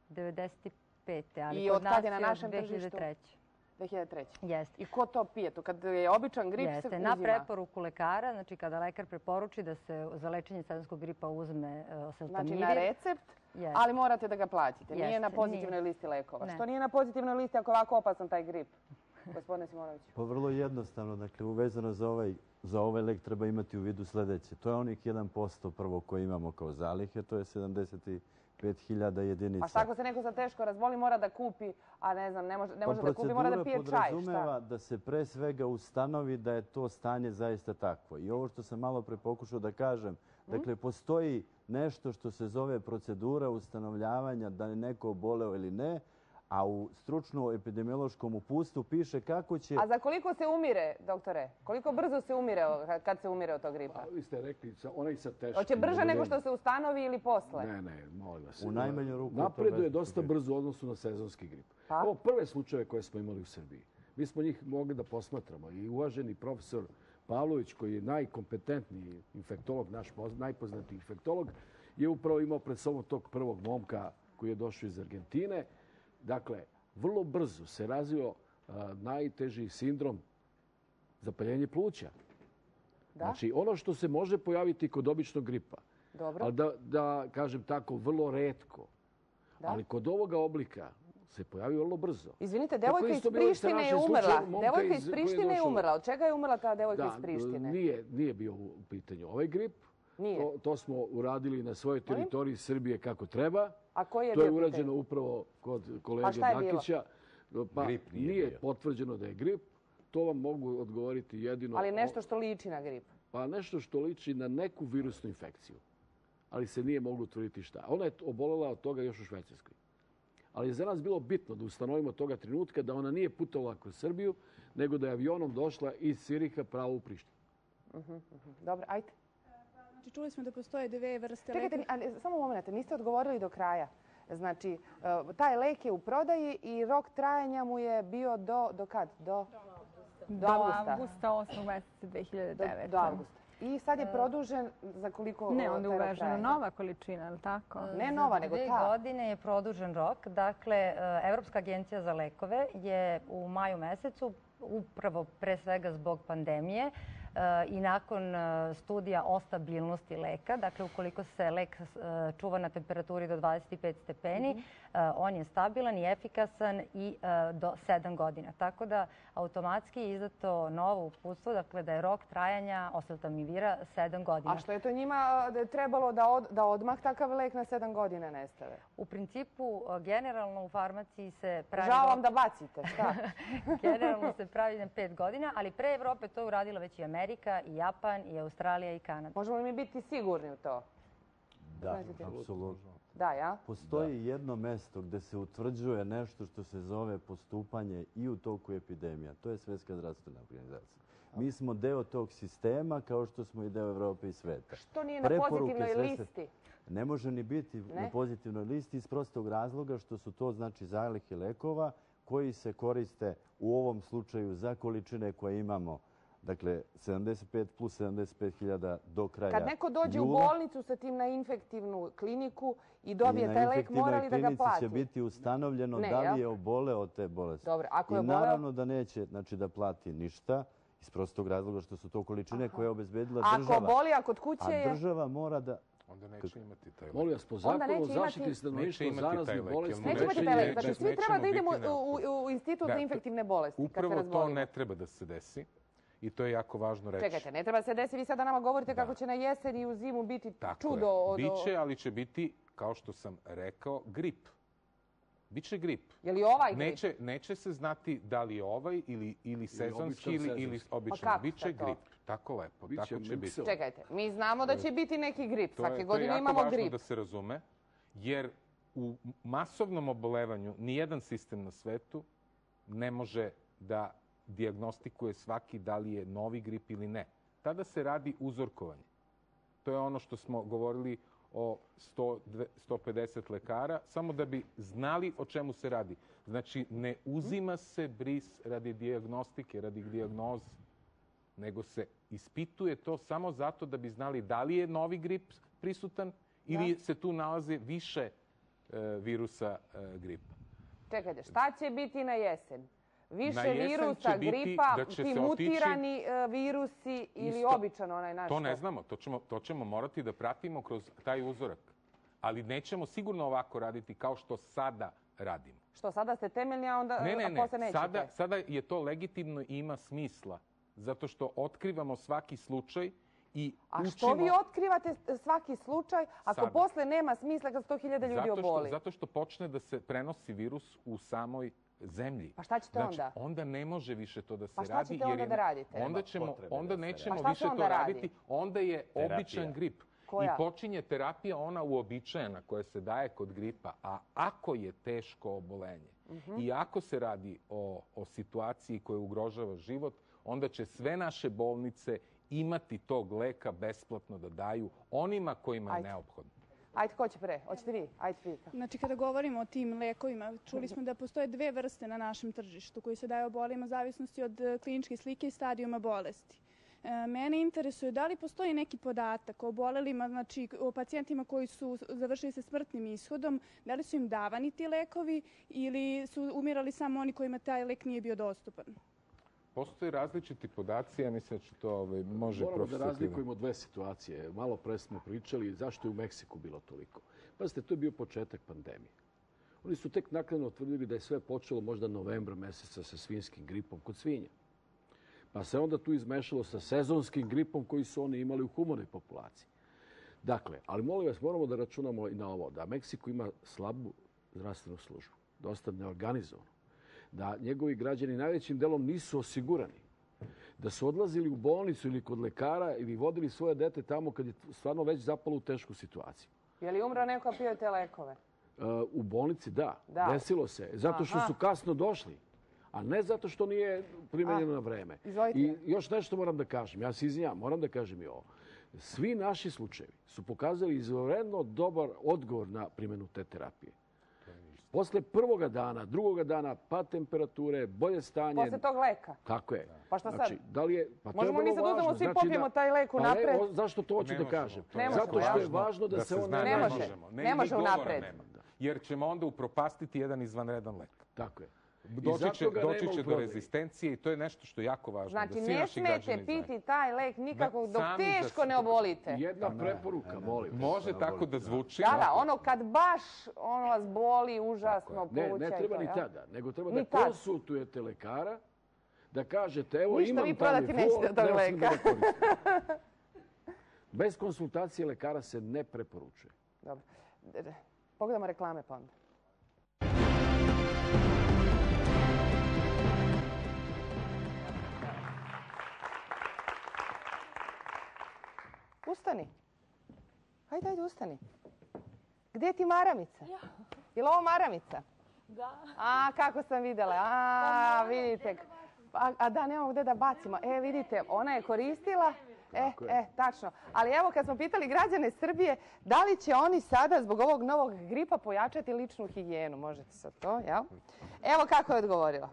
95. I od kada je na našem tržištu? 2003. 2003. Jeste. I ko to pije? To kad je običan grip se uzima? Na preporuku lekara, znači kada lekar preporuči da se za lečenje sezonskog gripa uzme Oseltamivir. Znači na recept, ali morate da ga platite. Nije na pozitivnoj listi lekova. Što nije na pozitivnoj listi ako je ovako opasan taj grip? Gospodine Simonović. Pa vrlo jednostavno. Dakle, uvezano za ovaj lek treba imati u vidu sljedeće. To je onih 1% prvo koje imamo kao zalihe, to je 75.000 jedinica. A šta ako se neko za teško razboli, mora da kupi, a ne znam, ne može da kupi, mora da pije čaj. Procedura podrazumeva da se pre svega ustanovi da je to stanje zaista takvo. I ovo što sam malo pre pokušao da kažem, dakle, postoji nešto što se zove procedura ustanovljavanja da je neko oboleo ili ne, a u stručnom epidemiološkom uputstvu piše kako će... A za koliko se umire, doktore? Koliko brzo se umire kad se umire od tog gripa? Vi ste rekli, onaj sa teškim... Hoće brže nego što se ustanovi ili posle? Ne, molim vas. U najmanju ruku... Napreduje dosta brzo u odnosu na sezonski grip. Ovo prve slučajeve koje smo imali u Srbiji. Mi smo njih mogli da posmatramo. I uvaženi profesor Pavlović, koji je najkompetentniji infektolog, naš najpoznatiji infektolog, je upravo imao pred sobom tog prvog momka koji je došao iz Argentine. Dakle, vrlo brzo se razvio najteži sindrom zapaljenje pluća. Znači, ono što se može pojaviti kod običnog gripa, ali da kažem tako, vrlo retko, ali kod ovoga oblika se pojavio vrlo brzo. Izvinite, devojka iz Prištine je umrla. Devojka iz Prištine je umrla. Od čega je umrla ta devojka iz Prištine? Nije bio u pitanju ovaj grip. To smo uradili na svojoj teritoriji Srbije kako treba. A koji je to je urađeno upravo kod kolege Dakića. Pa nije potvrđeno da je grip. To vam mogu odgovoriti jedino... Ali nešto što liči na grip. Pa nešto što liči na neku virusnu infekciju. Ali se nije moglo utvrditi šta. Ona je obolela od toga još u Švajcarskoj. Ali je za nas bilo bitno da ustanovimo toga trenutka da ona nije putovala kroz Srbiju, nego da je avionom došla iz Siriha pravo u Prištinu. Dobro, ajde. Znači, čuli smo da postoje dve vrste leka. Čekajte, samo moment, niste odgovorili do kraja. Znači, taj lek je u prodaji i rok trajanja mu je bio do kad? Do avgusta 8. meseca 2009. Do avgusta. I sad je produžen za koliko? Ne, onda je uvežena nova količina, ali tako? Ne nova, nego ta. Za 2 godine je produžen rok. Dakle, Evropska agencija za lekove je u maju mesecu, upravo pre svega zbog pandemije, i nakon studija o stabilnosti leka, dakle ukoliko se lek čuva na temperaturi do 25 stepeni, on je stabilan i efikasan i do 7 godina. Tako da automatski je izdato novo uputstvo, dakle da je rok trajanja oseltamivira 7 godina. A što je to njima trebalo da odmah takav lek na 7 godina ne stave? U principu, generalno u farmaciji se pravi... Žao vam da bacite, šta? Generalno se pravi na 5 godina, ali pre Evrope to je uradila već i Amerika, i Japan, i Australija, i Kanada. Možemo li mi biti sigurni u to? Da, apsolutno. Da, ja? Postoji jedno mesto gde se utvrđuje nešto što se zove postupanje i u toku epidemija. To je Svjetska zdravstvena organizacija. Mi smo deo tog sistema kao što smo i deo Evrope i sveta. Što nije na pozitivnoj listi? Ne može ni biti na pozitivnoj listi iz prostog razloga što su to znači zalihe lekova koji se koriste u ovom slučaju za količine koje imamo. Dakle, 75 plus 75.000 do kraja jula. Kad neko dođe u bolnicu sa tim na infektivnu kliniku i dobije taj lek, mora li da ga plati? Na infektivnoj klinici će biti ustanovljeno da li je oboleo od te bolesti. Dobro, ako je oboleo... I naravno da neće da plati ništa iz prostog razloga što su to količine koje je obezbedila država. Ako boli, a kod kuće je... A država mora da... Onda neće imati taj lek. Molim vas, po zakonu zaštiti stanovništva zaraznih bolesti... Neće imati taj lek. Znači, svi treba da idemo u institut za infektivne bolesti. Upravo to ne treba da se desi. I to je jako važno reći. Čekajte, ne treba se desiti. Vi sada nama govorite kako će na jesen i u zimu biti čudo. Biće, ali će biti, kao što sam rekao, grip. Biće grip. Je li ovaj grip? Neće se znati da li je ovaj ili sezonski ili običan. Biće grip. Tako lepo. Tako će biti. Čekajte, mi znamo da će biti neki grip. Svake godine imamo grip. To je jako važno da se razume, jer u masovnom obolevanju nijedan sistem na svetu ne može da dijagnostikuje svaki da li je novi grip ili ne. Tada se radi uzorkovanje. To je ono što smo govorili o 150 lekara, samo da bi znali o čemu se radi. Znači, ne uzima se bris radi dijagnostike, radi dijagnoze, nego se ispituje to samo zato da bi znali da li je novi grip prisutan ili se tu nalaze više virusa gripa. Čekajte, šta će biti na jesen? Više virusa, gripa, ti mutirani virusi ili običan onaj naš? To ne znamo, to ćemo morati da pratimo kroz taj uzorak. Ali nećemo sigurno ovako raditi kao što sada radimo. Što, sada ste temeljni, a onda posle nećete? Sada je to legitimno i ima smisla. Zato što otkrivamo svaki slučaj i učimo... A što vi otkrivate svaki slučaj ako posle nema smisla kad 100.000 ljudi oboli? Zato što počne da se prenosi virus u samoj zemlji. Pa šta ćete onda? Znači, onda ne može više to da se radi. Pa šta ćete onda da radite? Onda nećemo više to raditi. Onda je običan grip. I počinje terapija ona uobičajena koja se daje kod gripa. A ako je teško obolenje i ako se radi o situaciji koja ugrožava život, onda će sve naše bolnice imati tog leka besplatno da daju onima kojima je neophodno. Ajde, ko će pre? Hoćete vi? Ajde, vi. Znači, kada govorimo o tim lekovima, čuli smo da postoje dve vrste na našem tržištu koji se daju obolima zavisnosti od kliničke slike i stadijuma bolesti. Mene interesuje da li postoji neki podatak o obolelima, znači o pacijentima koji su završili sa smrtnim ishodom, da li su im davani ti lekovi ili su umirali samo oni kojima taj lek nije bio dostupan? Postoje različiti podaci, ja mislim da će to može profesor. Moramo da razlikujemo dve situacije. Malo pre smo pričali zašto je u Meksiku bilo toliko. Pazite, to je bio početak pandemije. Oni su tek naknadno tvrdili da je sve počelo možda novembra meseca sa svinjskim gripom kod svinja. Pa se onda tu izmešalo sa sezonskim gripom koji su oni imali u humornoj populaciji. Dakle, ali molim vas, moramo da računamo i na ovo, da Meksiko ima slabu zdravstvenu službu, dosta neorganizovanu, da njegovi građani najvećim delom nisu osigurani, da su odlazili u bolnicu ili kod lekara ili vodili svoje dete tamo kad je stvarno već zapalo u tešku situaciju. Je li umro neko a pio te lekove? U bolnici, da. Desilo se. Zato što su kasno došli, a ne zato što nije primenjeno na vreme. I još nešto moram da kažem. Ja se izvinjam, moram da kažem i ovo. Svi naši slučajevi su pokazali izvanredno dobar odgovor na primjenu te terapije. Posle prvoga dana, drugoga dana, pad temperature, bolje stanje... Posle tog leka? Tako je. Pa šta sad? Možemo mi sad uzmemo, svi popijemo taj lek unapred? Zašto to hoću da kažem? Zato što je važno da se on ne može. Ne može unapred. Jer ćemo onda upropastiti jedan izvanredan lek. Tako je. Doći će do rezistencije i to je nešto što je jako važno. Znači, ne smete piti taj lek nikako dok teško ne obolite. Jedna preporuka, molim. Može tako da zvuči. Da, ono kad baš vas boli užasno pluća. Ne treba ni tada, nego treba da konsultujete lekara, da kažete, evo imam tamo leka. Bez konsultacije lekara se ne preporučuje. Dobro. Pogledamo reklame pa onda. Ustani. Hajde, ustani. Gdje ti maramica? Je li ovo maramica? Da. A, kako sam vidjela. A, vidite. A da, nemamo gdje da bacimo. Vidite, ona je koristila. Tačno. Ali evo, kad smo pitali građane Srbije, da li će oni sada zbog ovog novog gripa pojačati ličnu higijenu? Možete sad to, jel? Evo kako je odgovorila.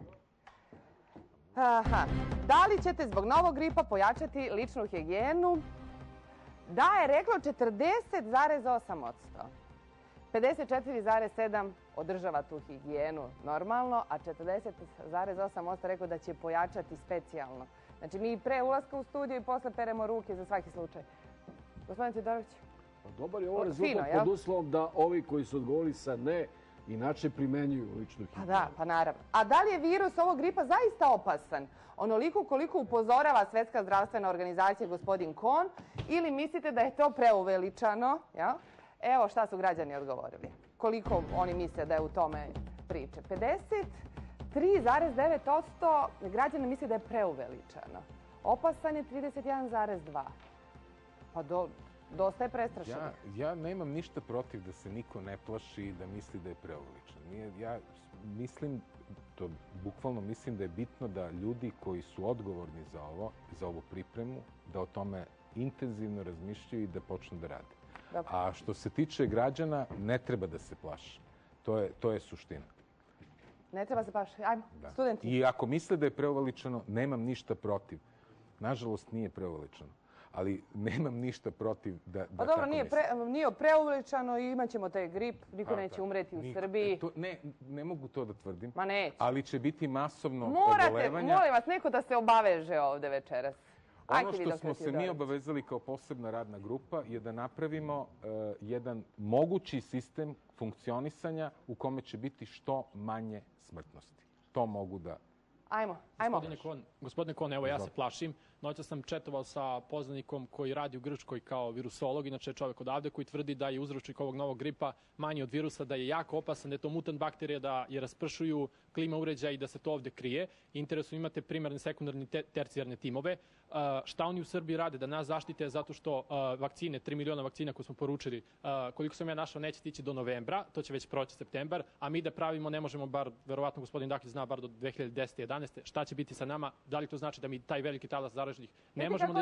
Da li ćete zbog novog gripa pojačati ličnu higijenu? Da je reklo 40,8%. 54,7% održava tu higijenu normalno, a 40,8% rekao da će pojačati specijalno. Znači, mi pre ulaska u studiju i posle peremo ruke za svaki slučaj. Gospodin Todorović? Dobar je ovo rezultat pod uslovom da ovi koji su odgovorili sa ne, inače primenjuju ličnu higijenu. Pa naravno. A da li je virus ovog gripa zaista opasan? Onoliko koliko upozorava Svetska zdravstvena organizacija gospodin Kohn, ili mislite da je to preuveličano? Evo šta su građani odgovorili. Koliko oni misle da je u tome priče? 53,9% građana misli da je preuveličano. Opasan je 31,2%. Pa dosta je prestrašeno. Ja nemam ništa protiv da se niko ne plaši i da misli da je preuveličan. Ja mislim, to bukvalno mislim da je bitno da ljudi koji su odgovorni za ovu pripremu, da o tome intenzivno razmišljaju i da počnu da rade. A što se tiče građana, ne treba da se plaši. To je suština. Ne treba se plaši. Ajmo, studenti. I ako misle da je preuveličano, nemam ništa protiv. Nažalost, nije preuveličano. Ali nemam ništa protiv da tako dobro, nije preuveličano i imat ćemo taj grip, niko neće umreti u Srbiji. Ne mogu to da tvrdim. Ma neće. Ali će biti masovno obolevanja. Morate, molim vas, neko da se obaveže ovde večeras. Ono što smo se mi obavezali kao posebna radna grupa je da napravimo jedan mogući sistem funkcionisanja u kome će biti što manje smrtnosti. To mogu da... Ajmo. Gospodine Kohn, evo ja se plašim. Noća sam četovao sa poznanikom koji radi u Grčkoj kao virusolog, inače čovjek odavde, koji tvrdi da je uzročnik ovog novog gripa manji od virusa, da je jako opasan, da je to mutant bakterija, da je raspršuju klima uređaja i da se to ovde krije. Interesu imate primarne, sekundarne, tercijarne timove. Šta oni u Srbiji rade da nas zaštite zato što vakcine, 3 miliona vakcina koje smo poručili, koliko sam ja našao, neće stići do novembra, to će već proći septembar, a mi da pravimo ne možemo, bar verovatno gospodin Dakić zna, bar do 2010. 11. Šta će biti sa nama? Da li to znači da mi taj veliki talas zaraženih ne možemo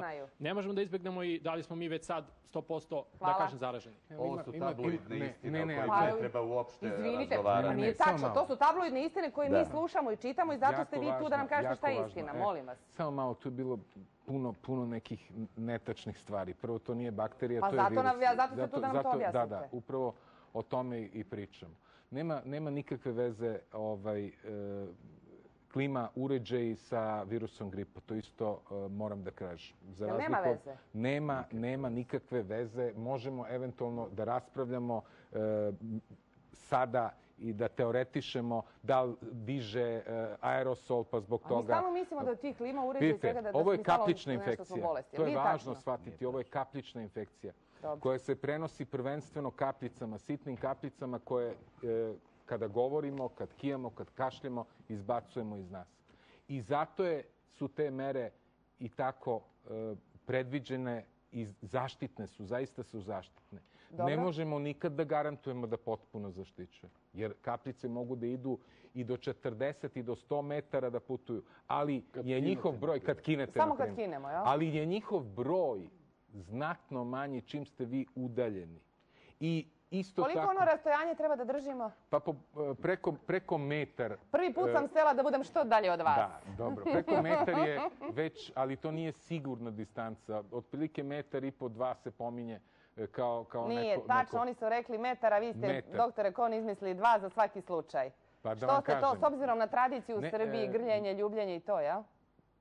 da izbegnemo i da li smo mi već sad 100% da kažem zaraženi? Ovo su tabloidne istine o kojima ne treba uopšte razgovarati. Izvinite, nije tačno. To su tabloidne istine koje mi slušamo i čitamo i zato ste vi tu da nam kažete šta je istina. Molim vas. Samo malo, tu je bilo puno nekih netačnih stvari. Prvo, to nije bakterija, to je virus. Zato ste tu da nam to objasnite. Da, upravo o tome i pričamo. Nema nikakve veze klima uređaji sa virusom gripa. To isto moram da kažem. Nema veze? Nema nikakve veze. Možemo eventualno da raspravljamo sada i da teoretišemo da li diže aerosol, pa zbog toga... A mi stalno mislimo da ti klima uređaj svega da ovo je kaplična infekcija. To je važno shvatiti. Ovo je kaplična infekcija koja se prenosi prvenstveno kapljicama, sitnim kapljicama koje kada govorimo, kad kijamo, kad kašljemo, izbacujemo iz nas. I zato su te mere i tako predviđene i zaštitne su, zaista su zaštitne. Ne možemo nikad da garantujemo da potpuno zaštićuje, jer kapljice mogu da idu i do 40 i do 100 metara da putuju, ali je njihov broj, kad kinete, samo kad kinemo, jel? Ali je njihov broj znatno manji čim ste vi udaljeni. I isto koliko tako, ono rastojanje treba da držimo? Pa preko metar. Prvi put sam stela da budem što dalje od vas. Da, dobro. Preko metar je već, ali to nije sigurna distanca. Otprilike 1,5 2 metara se pominje kao neko... Nije tačno, oni su rekli metar, a vi ste, doktore Kon, izmislili 2 za svaki slučaj. Što ste to, s obzirom na tradiciju u Srbiji, grljenje, ljubljenje i to, jel?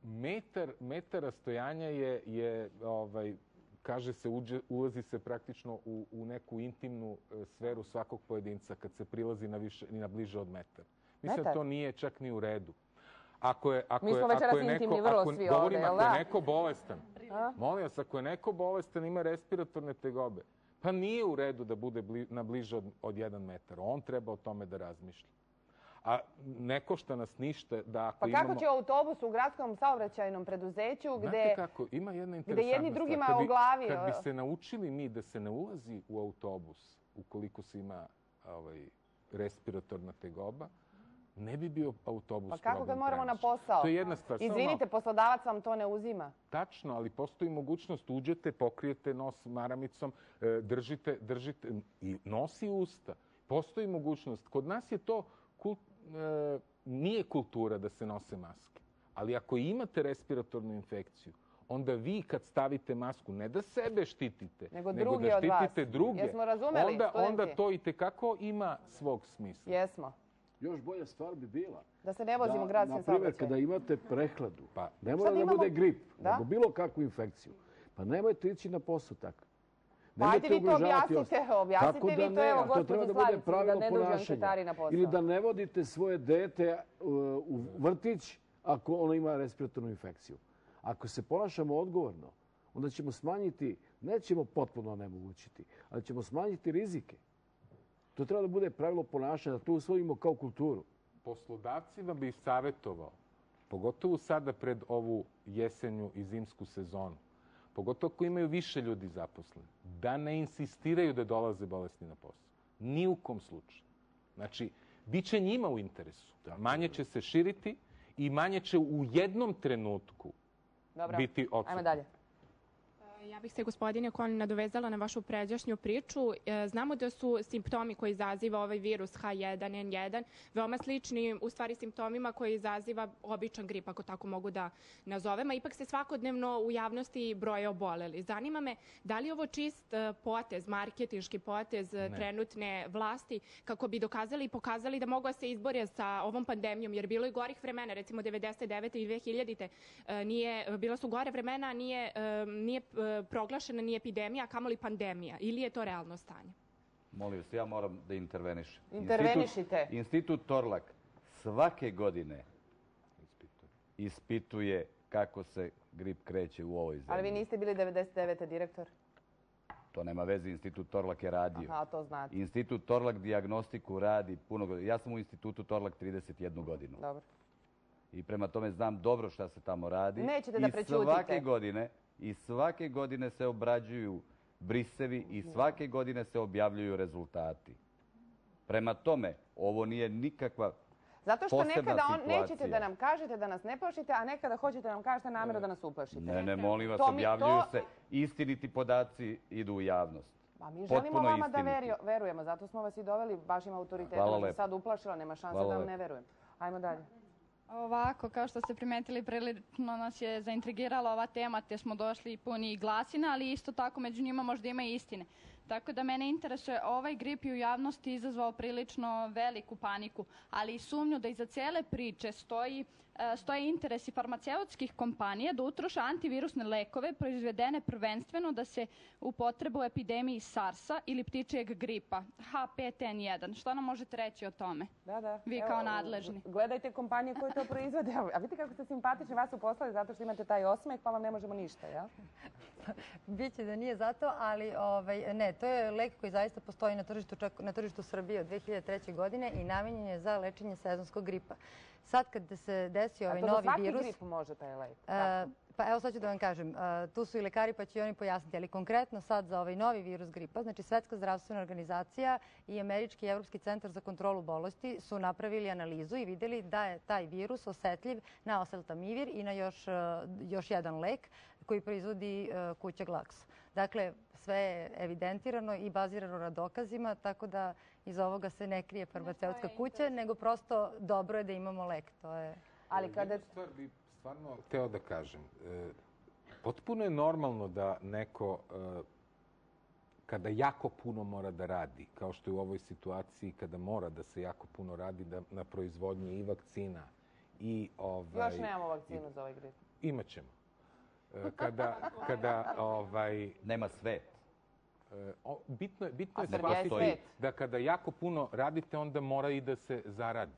Metar rastojanja je kaže se, ulazi se praktično u neku intimnu sferu svakog pojedinca kad se prilazi na bliže od metar. Mislim da to nije čak ni u redu. Mi smo večeras intimni vrlo svi ovdje, jel da? Ako je neko bolestan, molim vas, ako je neko bolestan, ima respiratorne tegobe, pa nije u redu da bude na bliže od 1 metar. On treba o tome da razmišlja. A ne košta nas ništa da ako imamo... Pa kako će autobus u gradskom saobraćajnom preduzeću gde... Znate kako, ima jedna interesantna jedni drugima u glavi... Kad bi se naučili mi da se ne ulazi u autobus ukoliko se ima respiratorna tegoba, ne bi bio autobus problem. Pa kako kad moramo na posao? To je jedna stvar. Izvinite, poslodavac vam to ne uzima. Tačno, ali postoji mogućnost, uđete, pokrijete nos maramicom, držite i nosi usta. Postoji mogućnost. Kod nas je to nije kultura da se nose maske. Ali ako imate respiratornu infekciju, onda vi kad stavite masku, ne da sebe štitite, nego da štitite druge. Jesmo razumeli, studenti? Onda to itekako ima svog smisla. Jesmo. Još bolja stvar bi bila da se ne vozimo gradskim saobraćajem. Na primjer, kada imate prehladu, ne mora da bude grip, nego bilo kakvu infekciju, pa nemojte ići na posao tako. Pa ajde vi to objasnite vi to, evo gospođi Slavici, da ne dođu anketari na posao. Ili da ne vodite svoje dete u vrtić ako ono ima respiratornu infekciju. Ako se ponašamo odgovorno, onda ćemo smanjiti, nećemo potpuno onemogućiti, ali ćemo smanjiti rizike. To treba da bude pravilo ponašanja, da to usvojimo kao kulturu. Poslodavcima bih savjetovao, pogotovo sada pred ovu jesenju i zimsku sezonu, pogotovo ako imaju više ljudi zaposleni, da ne insistiraju da dolaze bolesni na posao. Ni u kom slučaju. Znači, bit će njima u interesu. Manje će se širiti i manje će u jednom trenutku biti odsutno. Ajmo dalje. Ja bih se, gospodine Kon, nadovezala na vašu pređašnju priču. Znamo da su simptomi koji izaziva ovaj virus H1N1 veoma slični u stvari simptomima koji izaziva običan grip, ako tako mogu da nazovem, a ipak se svakodnevno u javnosti broje oboleli. Zanima me, da li je ovo čist potez, marketinški potez trenutne vlasti, kako bi dokazali i pokazali da mogu da se izbore sa ovom pandemijom, jer bilo je gorih vremena, recimo 99. i 2000. Bila su gore vremena, nije proglašena ni epidemija, a kamoli pandemija. Ili je to realno stanje? Molim vas, ja moram da intervenišem. Intervenišite. Institut Torlak svake godine ispituje kako se grip kreće u ovoj zemlji. Ali vi niste bili 99. direktor? To nema veze, Institut Torlak je radio. Aha, to znate. Institut Torlak dijagnostiku radi puno godina. Ja sam u Institutu Torlak 31 godinu. Dobro. I prema tome znam dobro šta se tamo radi. Nećete da prećutite. I svake godine se obrađuju brisevi i svake godine se objavljuju rezultati. Prema tome, ovo nije nikakva posebna situacija. Zato što nekada nećete da nam kažete da nas ne plašite, a nekada hoćete da nam kažete namjerno da nas uplašite. Ne, molim vas, objavljuju se. Istiniti podaci idu u javnost. Pa mi želimo vama da verujemo, zato smo vas i doveli vašim autoritetom. Da sad uplašila, nema šanse da vam ne verujem. Ajmo dalje. Ovako, kao što ste primetili, prilično nas je zaintrigirala ova tema, te smo došli puni glasina, ali isto tako među njima možda ima i istine. Tako da mene interesuje, ovaj grip je u javnosti izazvao prilično veliku paniku, ali i sumnju da iza cijele priče stoji stoje interesi farmaceutskih kompanija da utroše antivirusne lekove proizvedene prvenstveno da se upotrebe u epidemiji SARS-a ili ptičijeg gripa H5N1. Šta nam možete reći o tome? Da. Vi kao nadležni. Gledajte kompanije koje to proizvode. A vidite kako ste simpatični, vas su poslali zato što imate taj osmeh, pa vam ne možemo ništa, jel? Biće da nije zato, ali ne, to je lek koji zaista postoji na tržištu Srbije od 2003. godine i namenjen je za lečenje sezonskog gripa. Sad kad se desi ovaj novi virus... A to za svaki grip može taj lek? Pa evo sad ću da vam kažem, tu su i lekari pa će i oni pojasniti, ali konkretno sad za ovaj novi virus gripa, znači Svetska zdravstvena organizacija i Američki i Evropski centar za kontrolu bolesti su napravili analizu i vidjeli da je taj virus osetljiv na oseltamivir i na još jedan lek koji proizvodi kuća Glaxo. Dakle, sve je evidentirano i bazirano na dokazima, tako da iz ovoga se ne krije farmaceutska kuća, nego prosto dobro je da imamo lek. To je... Ali kada... Stvar bi stvarno hteo da kažem. Potpuno je normalno da neko, kada jako puno mora da radi, kao što je u ovoj situaciji, kada mora da se jako puno radi na proizvodnji i vakcina i... Još nemamo vakcinu za ovaj grip. Imaćemo. Nema svet. Bitno je shvatiti da kada jako puno radite, onda mora i da se zaradi.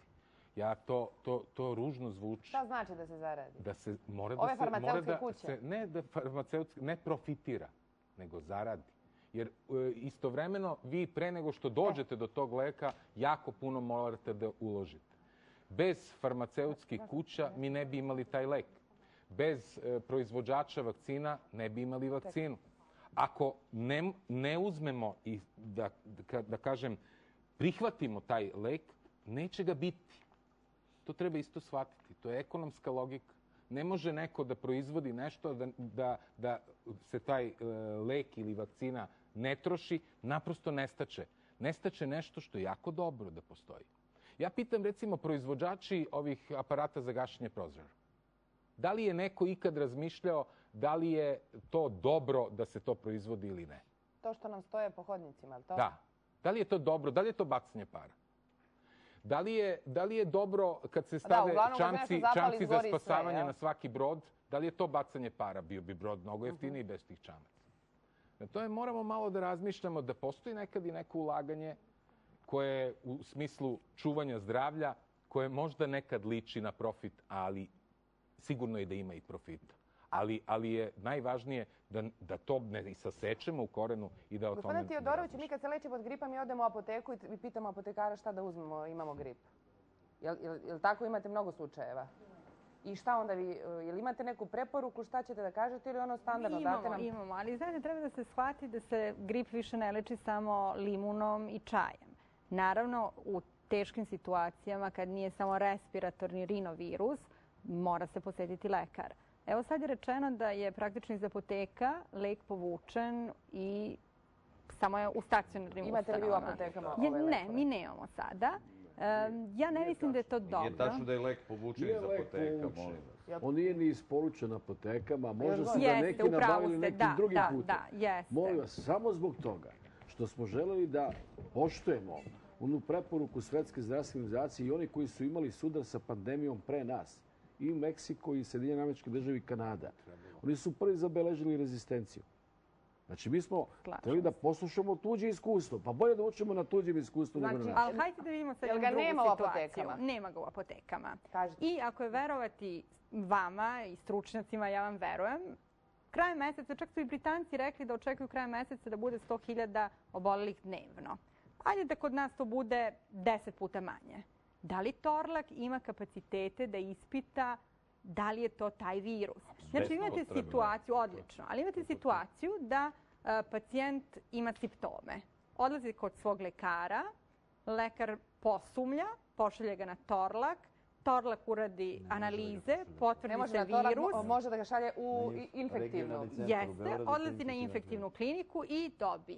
To ružno zvuči. Šta znači da se zaradi? Ove farmaceutske kuće? Ne da farmaceutske, ne profitira, nego zaradi. Jer istovremeno vi pre nego što dođete do tog leka, jako puno morate da uložite. Bez farmaceutskih kuća mi ne bi imali taj lek. Bez proizvođača vakcina ne bi imali vakcinu. Ako ne uzmemo i da kažem prihvatimo taj lek, neće ga biti. To treba isto shvatiti. To je ekonomska logika. Ne može neko da proizvodi nešto, da se taj lek ili vakcina ne troši, naprosto nestače. Nestače nešto što je jako dobro da postoji. Ja pitam recimo proizvođači ovih aparata za gašenje požara. Da li je neko ikad razmišljao da li je to dobro da se to proizvodi ili ne? To što nam stoje po hodnicima, ali to? Da. Da li je to dobro? Da li je to bacanje para? Da li je dobro kad se stave čamci za spasavanje na svaki brod? Da li je to bacanje para? Bio bi brod mnogo jeftiniji bez tih čamaca. Na to moramo malo da razmišljamo da postoji nekad i neko ulaganje koje u smislu čuvanja zdravlja, koje možda nekad liči na profit, ali sigurno je da ima i profita. Ali je najvažnije da to ne isasečemo u korenu i da o tome... Gospodine Teodorović, mi kad se lečimo od gripa, mi odemo u apoteku i pitamo apotekara šta da uzmemo, imamo grip. Jel tako imate mnogo slučajeva? I šta onda vi, jel imate neku preporuku, šta ćete da kažete ili ono standardno date nam? Imamo, ali znate, treba da se shvati da se grip više ne leči samo limunom i čajem. Naravno, u teškim situacijama, kad nije samo respiratorni rinovirus, mora se posjetiti lekar. Evo sad je rečeno da je praktično iz apoteka lek povučen i samo je u stacionarnim ustanovama. Imate li vi u apotekama ove lekove? Ne, mi nemamo sada. Ja ne mislim da je to dobro. Nije tačno da je lek povučen iz apoteka, molim vas. On nije ni isporučen apotekama, možda su ga neki nabavili nekim drugim putem. Molim vas, samo zbog toga što smo želeli da poštujemo onu preporuku Svetske zdravstvene organizacije i oni koji su imali sudar sa pandemijom pre nas, i Meksiko, i Sjedinjene Američke Države, i Kanada. Oni su prvi zabeležili rezistenciju. Znači, mi smo htjeli da poslušamo tuđe iskustvo. Pa bolje da učimo na tuđem iskustvu nego na našem. Ali hajde da vidimo sad jednu drugu situaciju. Nema ga u apotekama. I ako je verovati vama i stručnjacima, ja vam verujem, krajem meseca, čak su i Britanci rekli da očekuju krajem meseca da bude 100.000 obolelih dnevno. Ajde da kod nas to bude 10 puta manje. Da li Torlak ima kapacitete da ispita da li je to taj virus? Znači imate situaciju, odlično, ali imate situaciju da pacijent ima simptome. Odlazi kod svog lekara, lekar posumlja, pošalje ga na Torlak, Torlak uradi analize, potvrdi se virus. Može da ga šalje u infektivnu. Jeste, odlazi na infektivnu kliniku i dobija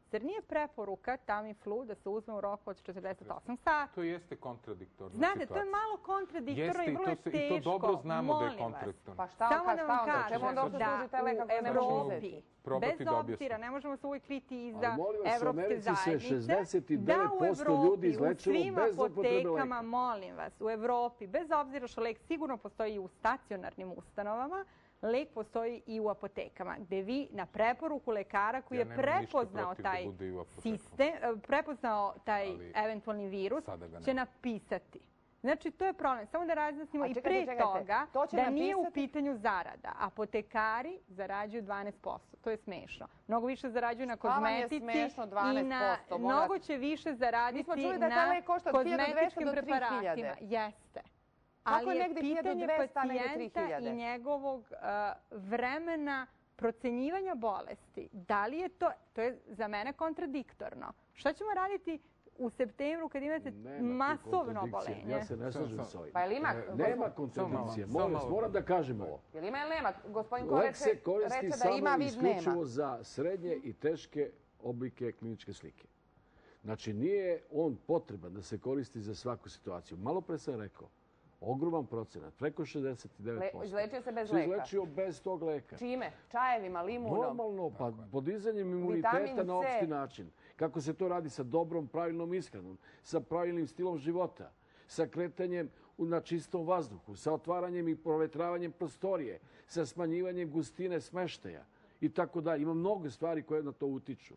Zar nije preporuka Tamiflu da se uzme u roku od 48 sati? To jeste kontradiktorna situacija. Znate, to je malo kontradiktorno i vrlo je teško. I to dobro znamo da je kontradiktorno. Pa šta onda? Čemu onda uopšte služi taj lek ako ne možemo uzeti? Bez obzira, ne možemo se uvijek kriti iza Evropske zajednice, da u Evropi, u svim apotekama, molim vas, u Evropi, bez obzira što lek sigurno postoji i u stacionarnim ustanovama, lek postoji i u apotekama, gde vi na preporuku lekara koji je prepoznao taj sistem, prepoznao taj eventualni virus, će napisati. Znači, to je problem. Samo da razjasnimo i pre toga da nije u pitanju zarada. Apotekari zarađuju 12%. To je smešno. Mnogo više zarađuju na kozmetici i na mnogo će više zaraditi na kozmetičkim preparatima. Jeste. Ali je pitanje pacijenta i njegovog vremena procenjivanja bolesti. Da li je to je za mene kontradiktorno. Šta ćemo raditi u septembru kad imate masovno obolenje? Ja se ne slažem s ovim. Pa ili ima? Nema kontradikcije. Moram da kažem ovo. Ili ima ili nema? Gospodin Kon reče da ima, vid nema. Isključivo za srednje i teške oblike kliničke slike. Znači, nije on potreban da se koristi za svaku situaciju. Malo pre sam rekao, ogroman procenat, preko 69%. Izlečio se bez leka? Se izlečio bez tog leka. Čime? Čajevima, limunom? Normalno, pa podizanjem imuniteta na opšti način. Kako se to radi sa dobrom, pravilnom ishranom, sa pravilnim stilom života, sa kretanjem na čistom vazduhu, sa otvaranjem i provetravanjem prostorije, sa smanjivanjem gustine smeštaja i tako dalje. Ima mnogo stvari koje na to utiču.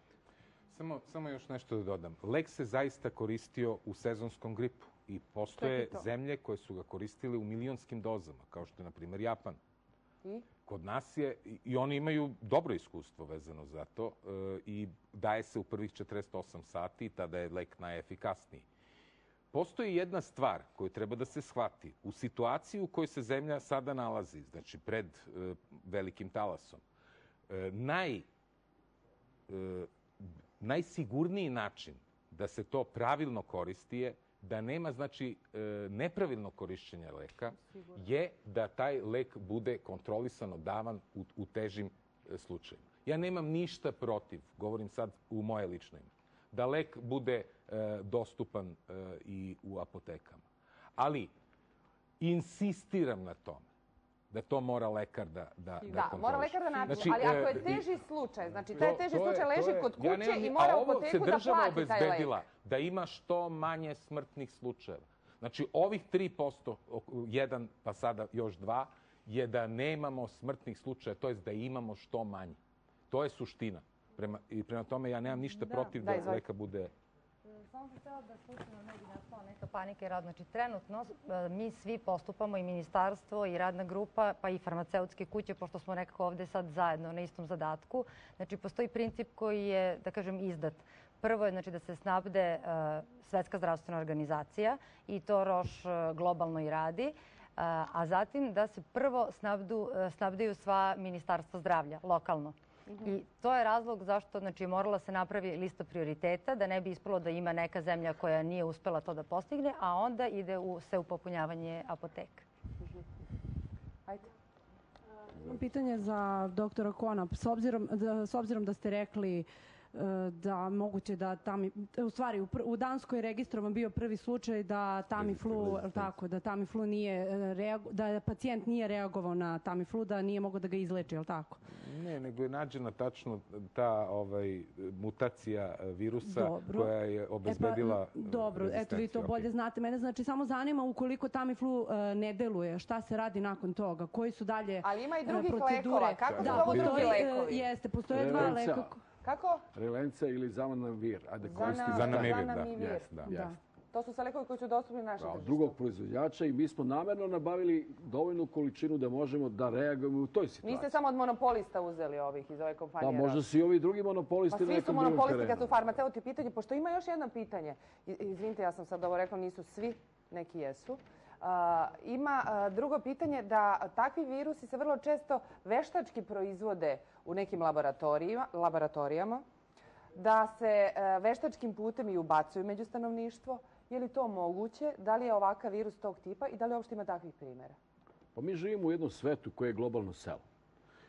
Samo još nešto da dodam. Lek se zaista koristio u sezonskom gripu. I postoje zemlje koje su ga koristile u milionskim dozama, kao što je, na primjer, Japan. Kod nas je, i oni imaju dobro iskustvo vezano za to, i daje se u prvih 48 sati, tada je lek najefikasniji. Postoji jedna stvar koju treba da se shvati. U situaciji u kojoj se zemlja sada nalazi, znači pred velikim talasom, najsigurniji način da se to pravilno koristi je da nema, znači, nepravilnog korišćenja leka, je da taj lek bude kontrolisano davan u težim slučajima. Ja nemam ništa protiv, govorim sad u moje lično ime, da lek bude dostupan i u apotekama. Ali insistiram na tome da to mora lekar da kontroliše. Da, mora lekar da napiše, ali ako je teži slučaj, znači taj teži slučaj leži kod kuće i mora u apoteku da plati taj lek. A ovo se država obezbedila da ima što manje smrtnih slučajeva. Znači ovih 3%, jedan pa sada još 2, je da nemamo smrtnih slučaja, to je da imamo što manje. To je suština. I prema tome ja nemam ništa protiv da leka bude... Samo sam htjela da slučajno ne bi nastala neka panika i rad. Znači, trenutno mi svi postupamo, i ministarstvo, i radna grupa, pa i farmaceutske kuće, pošto smo nekako ovde sad zajedno na istom zadatku. Znači, postoji princip koji je, da kažem, izdat. Prvo je, znači, da se snabde Svetska zdravstvena organizacija, i to Roche globalno i radi, a zatim da se prvo snabdeju sva ministarstva zdravlja, lokalno. I to je razlog zašto, znači, morala se napravi lista prioriteta, da ne bi ispalo da ima neka zemlja koja nije uspela to da postigne, a onda ide se u popunjavanje apoteka. Ajde. Pitanje za doktora Kona. S obzirom da ste rekli da moguće da u stvari u Danskoj je registrovan bio prvi slučaj da Tamiflu nije, da pacijent nije reagovao na Tamiflu, da nije mogao da ga izleči, je li tako? Ne, nego je nađena tačno ta mutacija virusa koja je obezbedila... Dobro, eto vi to bolje znate. Mene znači samo zanima ukoliko Tamiflu ne deluje, šta se radi nakon toga, koji su dalje procedure? Ali ima i drugih lekova, kako su ovo drugi lekovi? Jeste, postoje 2 leka. Kako? Relenca ili Zanamivir. Zanamivir, da. To su sve lekovi koji su dostupni našem tržištu. Drugog proizvođača, i mi smo namjerno nabavili dovoljnu količinu da možemo da reagujemo u toj situaciji. Niste samo od monopolista uzeli ovih iz ove kompanije? Pa možda su i ovi drugi monopolisti na nekom drugom terenu. Pa svi su monopolisti kad su farmaceuti pitanje, pošto ima još jedno pitanje. Izvinite, ja sam sad ovo rekla, nisu svi, neki jesu. Ima drugo pitanje da takvi virusi se vrlo često veštački proizvode u nekim laboratorijama, da se veštačkim putem i ubacuju među stanovništvo. Je li to moguće? Da li je ovakav virus tog tipa i da li uopšte ima takvih primjera? Pa mi živimo u jednom svetu koje je globalno selo.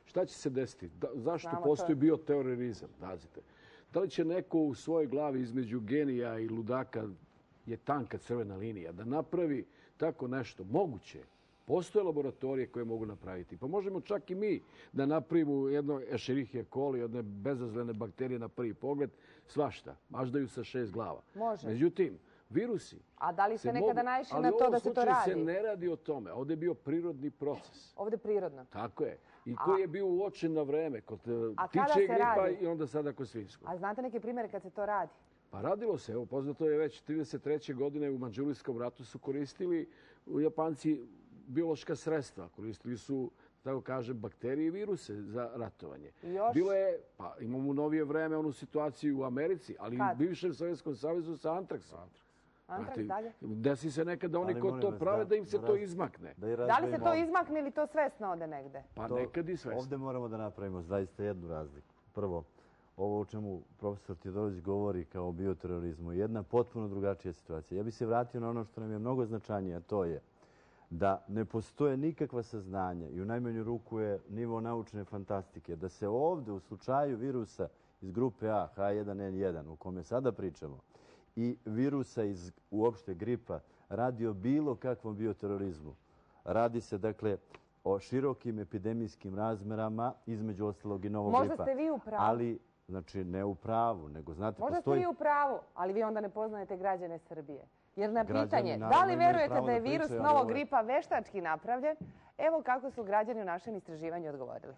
Šta će se desiti? Zašto postoji bioterorizam? Da li će neko u svojoj glavi između genija i ludaka, je tanka crvena linija, da napravi tako nešto? Moguće. Postoje laboratorije koje mogu napraviti. Pa možemo čak i mi da napravimo jedno Escherichia coli, jedne bezazlene bakterije na prvi pogled, svašta. Maždaju sa 6 glava. Može. Međutim, virusi... A da li ste nekada naišli na to da se to radi? Ali u ovom slučaju se ne radi o tome. Ovdje je bio prirodni proces. Ovdje je prirodno. Tako je. I koji je bio uočen na vreme kod ptičjeg gripa i onda sada kod svinjskog. A znate neke primjere kad se to radi? Pa radilo se. Evo, poznato je već 33. godine u Manđurijskom ratu su koristili Japanci biološka sredstva. Koristili su, tako kažem, bakterije i viruse za ratovanje. Bilo je, pa imamo u novije vreme onu situaciju u Americi, ali i u bivšem Sovjetskom savezu sa antraksom. Antraks dalje? Desi se nekad da oni ko to prave da im se to izmakne. Da li se to izmakne ili to svesno ode negde? Pa nekad i svesno. Ovdje moramo da napravimo zaista jednu razliku. Prvo, ovo o čemu profesor Todorović govori kao o bioterorizmu je jedna potpuno drugačija situacija. Ja bih se vratio na ono što nam je mnogo značajnije, a to je da ne postoje nikakva saznanja i u najmanju ruku je nivo naučne fantastike, da se ovdje u slučaju virusa iz grupe A, H1N1, o kome sada pričamo, i virusa iz uopšte gripa, radi o bilo kakvom bioterorizmu. Radi se, dakle, o širokim epidemijskim razmerama, između ostalog i novog gripa. Možda ste vi u pravu. Ali, znači, ne u pravu, nego, znate, možda ste vi u pravu, ali vi onda ne poznajete građane Srbije. Jer na pitanje, da li verujete da je virus novog gripa veštački napravljen, evo kako su građani u našem istraživanju odgovorili.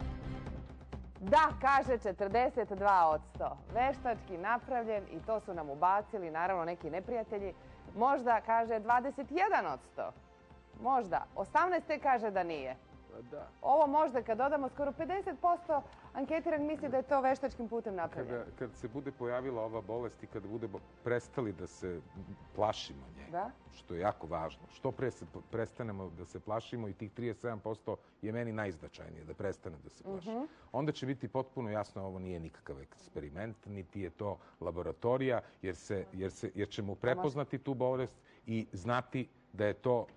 Da, kaže 42%. Veštački napravljen i to su nam ubacili, naravno, neki neprijatelji. Možda, kaže 21%. Možda. 18% kaže da nije. Ovo možda, kad dodamo skoro 50%, anketiran misli da je to veštačkim putem napravljeno. Kad se bude pojavila ova bolest i kada bude prestali da se plašimo nje, što je jako važno, što pre prestanemo da se plašimo i tih 37% je meni najznačajnije, da prestane da se plaši. Onda će biti potpuno jasno, ovo nije nikakav eksperiment, niti je to laboratorija, jer ćemo prepoznati tu bolest i znati da je to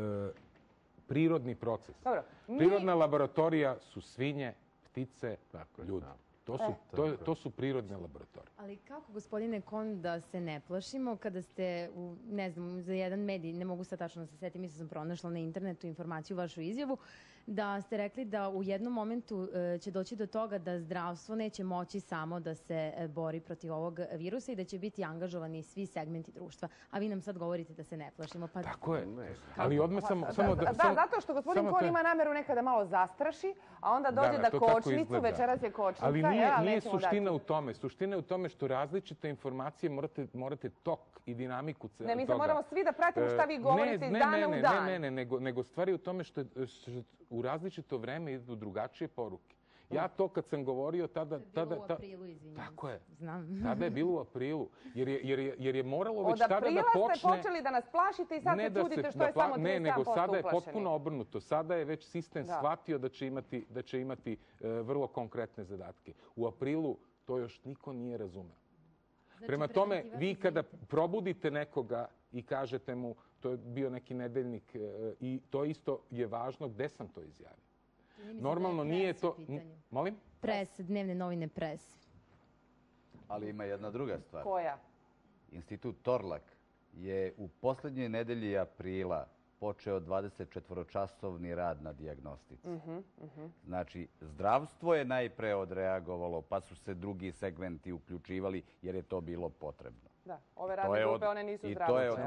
prirodni proces. Prirodna laboratorija su svinje, ptice, ljudi. To su prirodne laboratorije. Ali kako, gospodine Kon, da se ne plašimo kada ste, ne znam, za jedan medij, ne mogu sad tačno da se setim, mislim sam pronašla na internetu informaciju, vašu izjavu, da ste rekli da u jednom momentu će doći do toga da zdravstvo neće moći samo da se bori protiv ovog virusa i da će biti angažovani svi segmenti društva. A vi nam sad govorite da se ne plašimo. Tako je. Ali odmah samo da, zato što gospodin Kon ima nameru nekada malo zastraši, a onda dođe da kočnicu, večeras je kočnica. Ali nije suština u tome. Suština je u tome što različite informacije morate tok i dinamiku toga. Ne, mi se moramo svi da pratimo šta vi govorite iz dana u dan. Ne, nego stvari u tome što u različito vreme idu drugačije poruke. Ja to kad sam govorio tada... To je bilo u aprilu, izvinjam. Tako je. Znam. Tada je bilo u aprilu. Jer je moralo već tada da počne... Od aprila ste počeli da nas plašite i sad se čudite što je samo 37% uplašeni. Ne, nego sada je potpuno obrnuto. Sada je već sistem shvatio da će imati vrlo konkretne zadatke. U aprilu to još niko nije razumeo. Prema tome, vi kada probudite nekoga i kažete mu, to je bio neki nedeljnik i to isto je važno gde sam to izjavio. Normalno nije to... Molim? Pres, dnevne novine Pres. Ali ima jedna druga stvar. Koja? Institut Torlak je u posljednjoj nedelji aprila počeo 24-časovni rad na dijagnostici. Znači, zdravstvo je najpre odreagovalo, pa su se drugi segmenti uključivali jer je to bilo potrebno. Da, ove radne grupe, one nisu zdravstvo.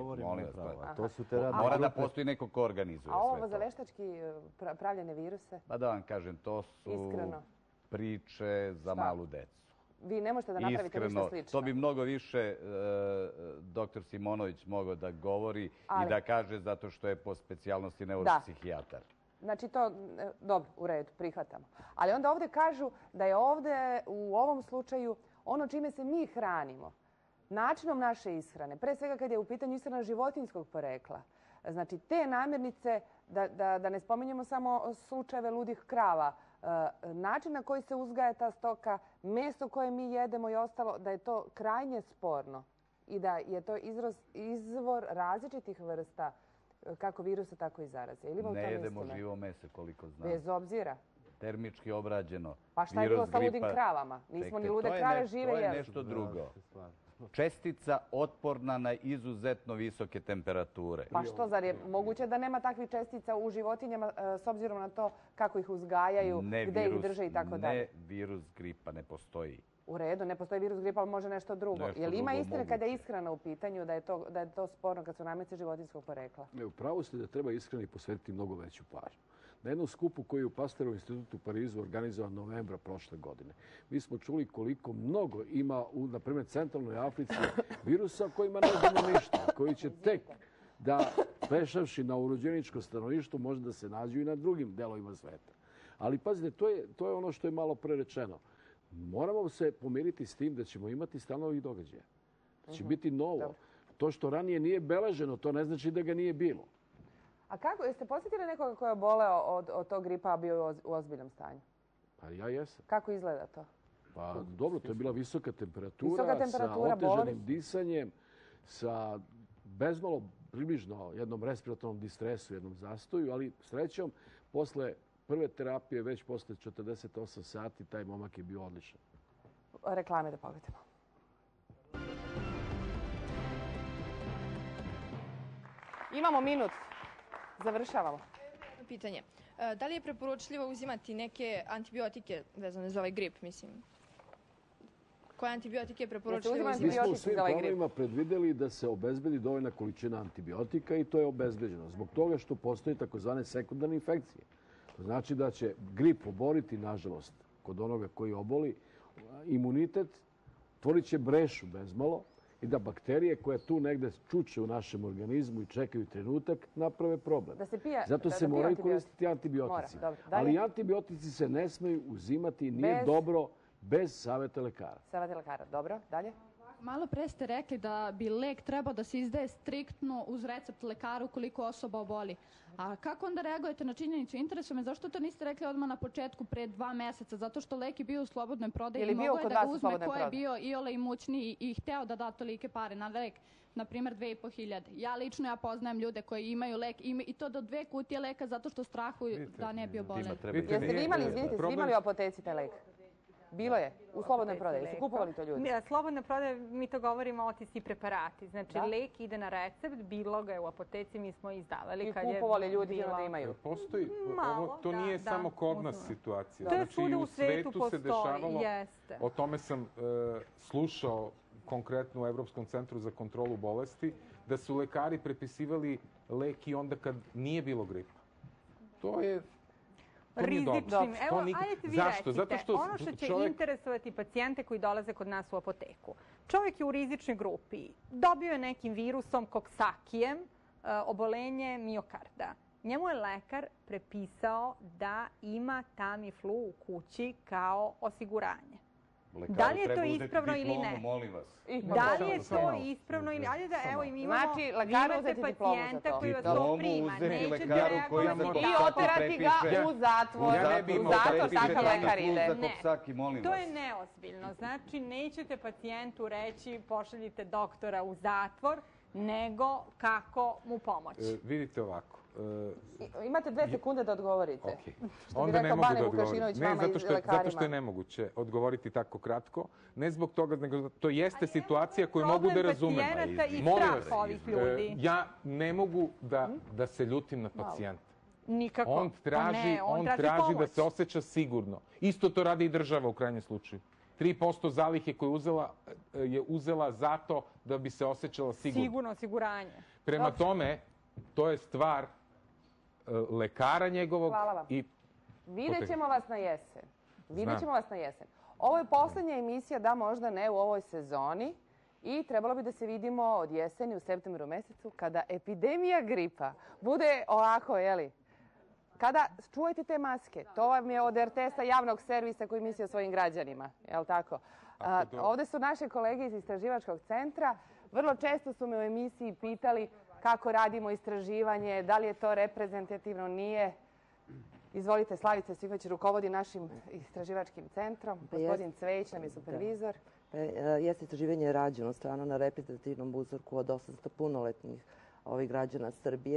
Mora da postoji neko ko organizuje sve to. A ovo za veštački pravljene viruse? Pa da vam kažem, to su priče za malu decu. Vi ne možete da napravite ništa slično. To bi mnogo više doktor Simonović mogao da govori i da kaže zato što je po specijalnosti neuropsihijatar. Znači to, dobro, u redu, prihvatamo. Ali onda ovdje kažu da je ovdje u ovom slučaju ono čime se mi hranimo, načinom naše ishrane, pre svega kad je u pitanju ishrana životinjskog porekla. Znači te namirnice, da ne spominjemo samo slučajeve ludih krava, način na koji se uzgaja ta stoka, meso koje mi jedemo i ostalo, da je to krajnje sporno i da je to izvor različitih vrsta kako virusa, tako i zaraze. Ne jedemo živo meso, koliko znam. Bez obzira. termički obrađeno. Pa šta je bilo sa ludim kravama? Nismo ni lude krave žive jeli. To je nešto drugo. Čestica otporna na izuzetno visoke temperature. Pa što, zar je moguće da nema takvih čestica u životinjama s obzirom na to kako ih uzgajaju, gde ih drže i tako dalje? Ne, virus gripa ne postoji. U redu, ne postoji virus gripa, ali može nešto drugo. Je li ima istine kada je ishrana u pitanju da je to sporno kad su namirnice životinjskog porekla? Upravo ste da treba ishrani posvetiti mnogo veću pažnju. Na jednom skupu koji je u Pasterovom institutu u Parizu organizovan novembra prošle godine, mi smo čuli koliko mnogo ima u, na primjer, centralnoj Africi virusa kojima ne znamo ništa, koji će tek da, prešavši na urođeničko stanovništvo, može da se nađu i na drugim delovima sveta. Ali pazite, to je ono što je malo pre rečeno. Moramo se pomiriti s tim da ćemo imati stalno ovih događaja. Da će biti novo. To što ranije nije beleženo, to ne znači da ga nije bilo. A kako, jeste posjetili nekoga koji je oboleo od tog gripa, a bio u ozbiljnom stanju? Pa ja jesam. Kako izgleda to? Pa dobro, to je bila visoka temperatura sa otežanim disanjem, sa bezmalo približno jednom respiratornom distresu, jednom zastoju, ali srećom, posle prve terapije, već posle 48 sati, taj momak je bio odličan. Reklame da pogledamo. Imamo minut. Završavamo. Pitanje. Da li je preporučljivo uzimati neke antibiotike vezane za ovaj grip, mislim? Koje antibiotike je preporučljivo uzimati? Mi smo u svim planovima predvideli da se obezbedi dovoljna količina antibiotika i to je obezbeđeno. Zbog toga što postoji takozvane sekundarne infekcije. To znači da će grip oboriti, nažalost, kod onoga koji oboli imunitet, tvorit će brešu bezmalo i da bakterije koje tu negde čuče u našem organizmu i čekaju trenutak naprave problem. Zato se moraju koristiti antibiotici. Ali antibiotici se ne smeju uzimati, nije dobro bez saveta lekara. Saveta lekara, dobro. Dalje? Malo pre ste rekli da bi lek trebao da se izdaje striktno uz recept lekara ukoliko osoba oboli. A kako onda reagujete na činjenicu? Interesuje me zašto to niste rekli odmah na početku pre 2 meseca, zato što lek je bio u slobodnoj prodaji i mogo je da ga uzme ko je bio iole imućniji i hteo da da tolike pare na lek, na primjer 2.500. Ja lično poznajem ljude koji imaju lek i to do 2 kutije leka zato što strahuju da ne bi oboleli. Jeste vi imali u apoteci taj lek? Bilo je u slobodnoj prodaji. Su kupovali to ljudi? Slobodna prodaja, mi to govorimo OTC preparati. Znači, lek ide na recept, bilo ga je u apoteci, mi smo izdavali. I kupovali ljudi da imaju. Postoji, to nije samo kod nas situacija. To je svuda u svetu postoji, jeste. O tome sam slušao konkretno u Evropskom centru za kontrolu bolesti, da su lekari prepisivali lek i onda kad nije bilo gripa. To je rizičnim. Evo, ajde vi recite, ono što će interesovati pacijente koji dolaze kod nas u apoteku. Čovjek je u rizičnoj grupi, dobio je nekim virusom, koksakijem, obolenje miokarda. Njemu je lekar prepisao da ima Tamiflu u kući kao osiguranje. Da li je to ispravno ili ne? Da li je to ispravno ili ne? Ajde da, evo, imate pacijenta koji vas to prima. Nećete reagovati i oterati ga u zatvor. Zato takav lekar ide. Ne, to je neozbiljno. Znači, nećete pacijentu reći pošaljite doktora u zatvor, nego kako mu pomoći. Vidite ovako. Imate 2 sekunde da odgovorite. Onda ne mogu da odgovorim. Ne, zato što je nemoguće odgovoriti tako kratko. Ne zbog toga, nego to jeste situacija koju mogu da razumem. Molim vas, ja ne mogu da se ljutim na pacijenta. Nikako. On traži da se osjeća sigurno. Isto to radi i država u krajnjem slučaju. 3% zalihe koje je uzela zato da bi se osjećala sigurno. Sigurno, osiguranje. Prema tome, to je stvar lekara njegovog. Hvala vam. Vidjet ćemo vas na jesen. Ovo je posljednja emisija, da možda ne u ovoj sezoni. I trebalo bi da se vidimo od jeseni u septembru mesecu kada epidemija gripa bude ovako, jeli? Kada čuvajte te maske, to vam je od RTS-a javnog servisa koji misli o svojim građanima, je li tako? Ovdje su naše kolege iz Istraživačkog centra. Vrlo često su me u emisiji pitali kako radimo istraživanje, da li je to reprezentativno, nije. Izvolite, Slavica Sivać rukovodi našim istraživačkim centrom. Gospodin Cvejić nam je supervizor. Jeste istraživanje rađeno stvarno na reprezentativnom uzorku od 800 punoletnih građana Srbije.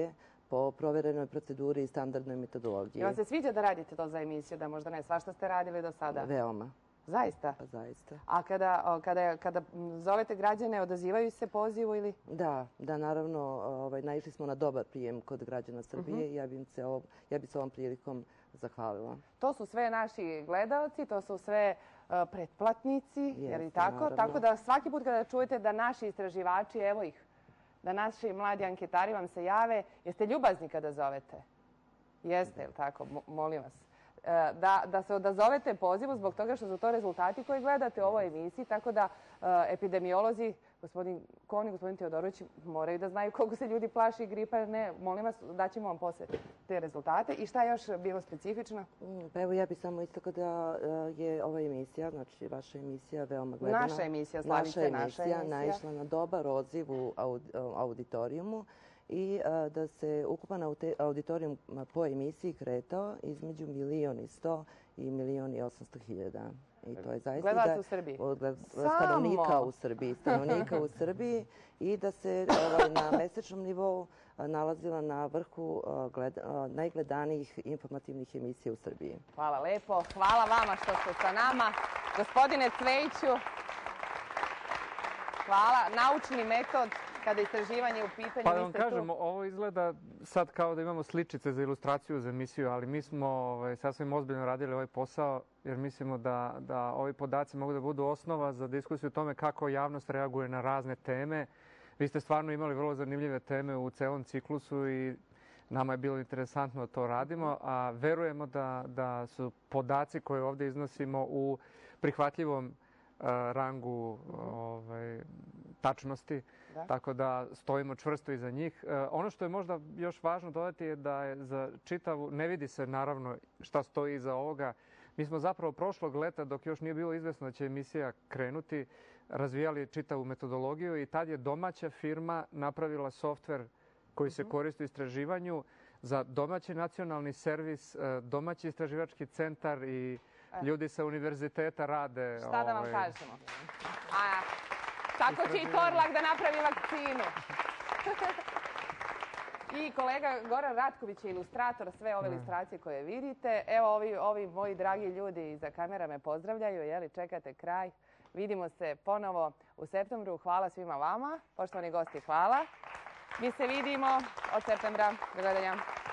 po proverenoj proceduri i standardnoj metodologiji. Vam se sviđa da radite to za emisiju, da možda ne svašta ste radili do sada? Veoma. Zaista? Pa zaista. A kada zovete građane, odazivaju se pozivu ili? Da, naravno, naišli smo na dobar prijem kod građana Srbije i ja bi se ovom prilikom zahvalila. To su sve naši gledalci, to su sve pretplatnici, jer i tako? Tako da svaki put kada čujete da naši istraživači, evo ih, da naši mladi anketari vam se jave, jeste ljubazni kada zovete? Jeste, ili tako? Molim vas. Da se odazovete pozivu zbog toga što su to rezultati koji gledate u ovoj emisiji, tako da epidemiolozi, gospodin Kon i gospodin Teodorović, moraju da znaju koliko se ljudi plaši gripa. Ne, molim vas, daćemo vam posle te rezultate. I šta je još bilo specifično? Pa evo, ja bih samo istakla da je ova emisija, znači vaša emisija, veoma gledana. Naša emisija, Slavice, naša emisija. Naišla na dobar odziv u auditorijumu i da se ukupan auditorijum po emisiji kretao između 1.100.000 i 1.800.000. I to je zaista gledalaca u Srbiji? Stanovnika u Srbiji i da se na mesečnom nivou nalazila na vrhu najgledanijih informativnih emisija u Srbiji. Hvala lepo. Hvala vama što ste sa nama. Gospodine Cvejiću, hvala. Naučni metod kada istraživanje u pitanju. Pa da vam kažem, ovo izgleda sad kao da imamo sličice za ilustraciju za emisiju, ali mi smo sasvim ozbiljno radili ovaj posao jer mislimo da ovi podaci mogu da budu osnova za diskusiju o tome kako javnost reaguje na razne teme. Vi ste stvarno imali vrlo zanimljive teme u celom ciklusu i nama je bilo interesantno da to radimo, a verujemo da su podaci koje ovdje iznosimo u prihvatljivom rangu tačnosti, tako da stojimo čvrsto iza njih. Ono što je možda još važno dodati je da je za čitavu, ne vidi se naravno šta stoji iza ovoga. Mi smo zapravo prošlog leta, dok još nije bilo izvesno da će emisija krenuti, razvijali čitavu metodologiju i tad je domaća firma napravila softver koji se koristi u istraživanju za domaći nacionalni servis, domaći istraživački centar i ljudi sa univerziteta rade. Šta da vam kažemo? Tako će i Torlak da napravi vakcinu. I kolega Goran Ratković je ilustrator sve ove ilustracije koje vidite. Evo ovi moji dragi ljudi iza kamera me pozdravljaju. Čekate kraj. Vidimo se ponovo u septembru. Hvala svima vama. Poštovani gosti, hvala. Mi se vidimo od septembra. Do gledanja.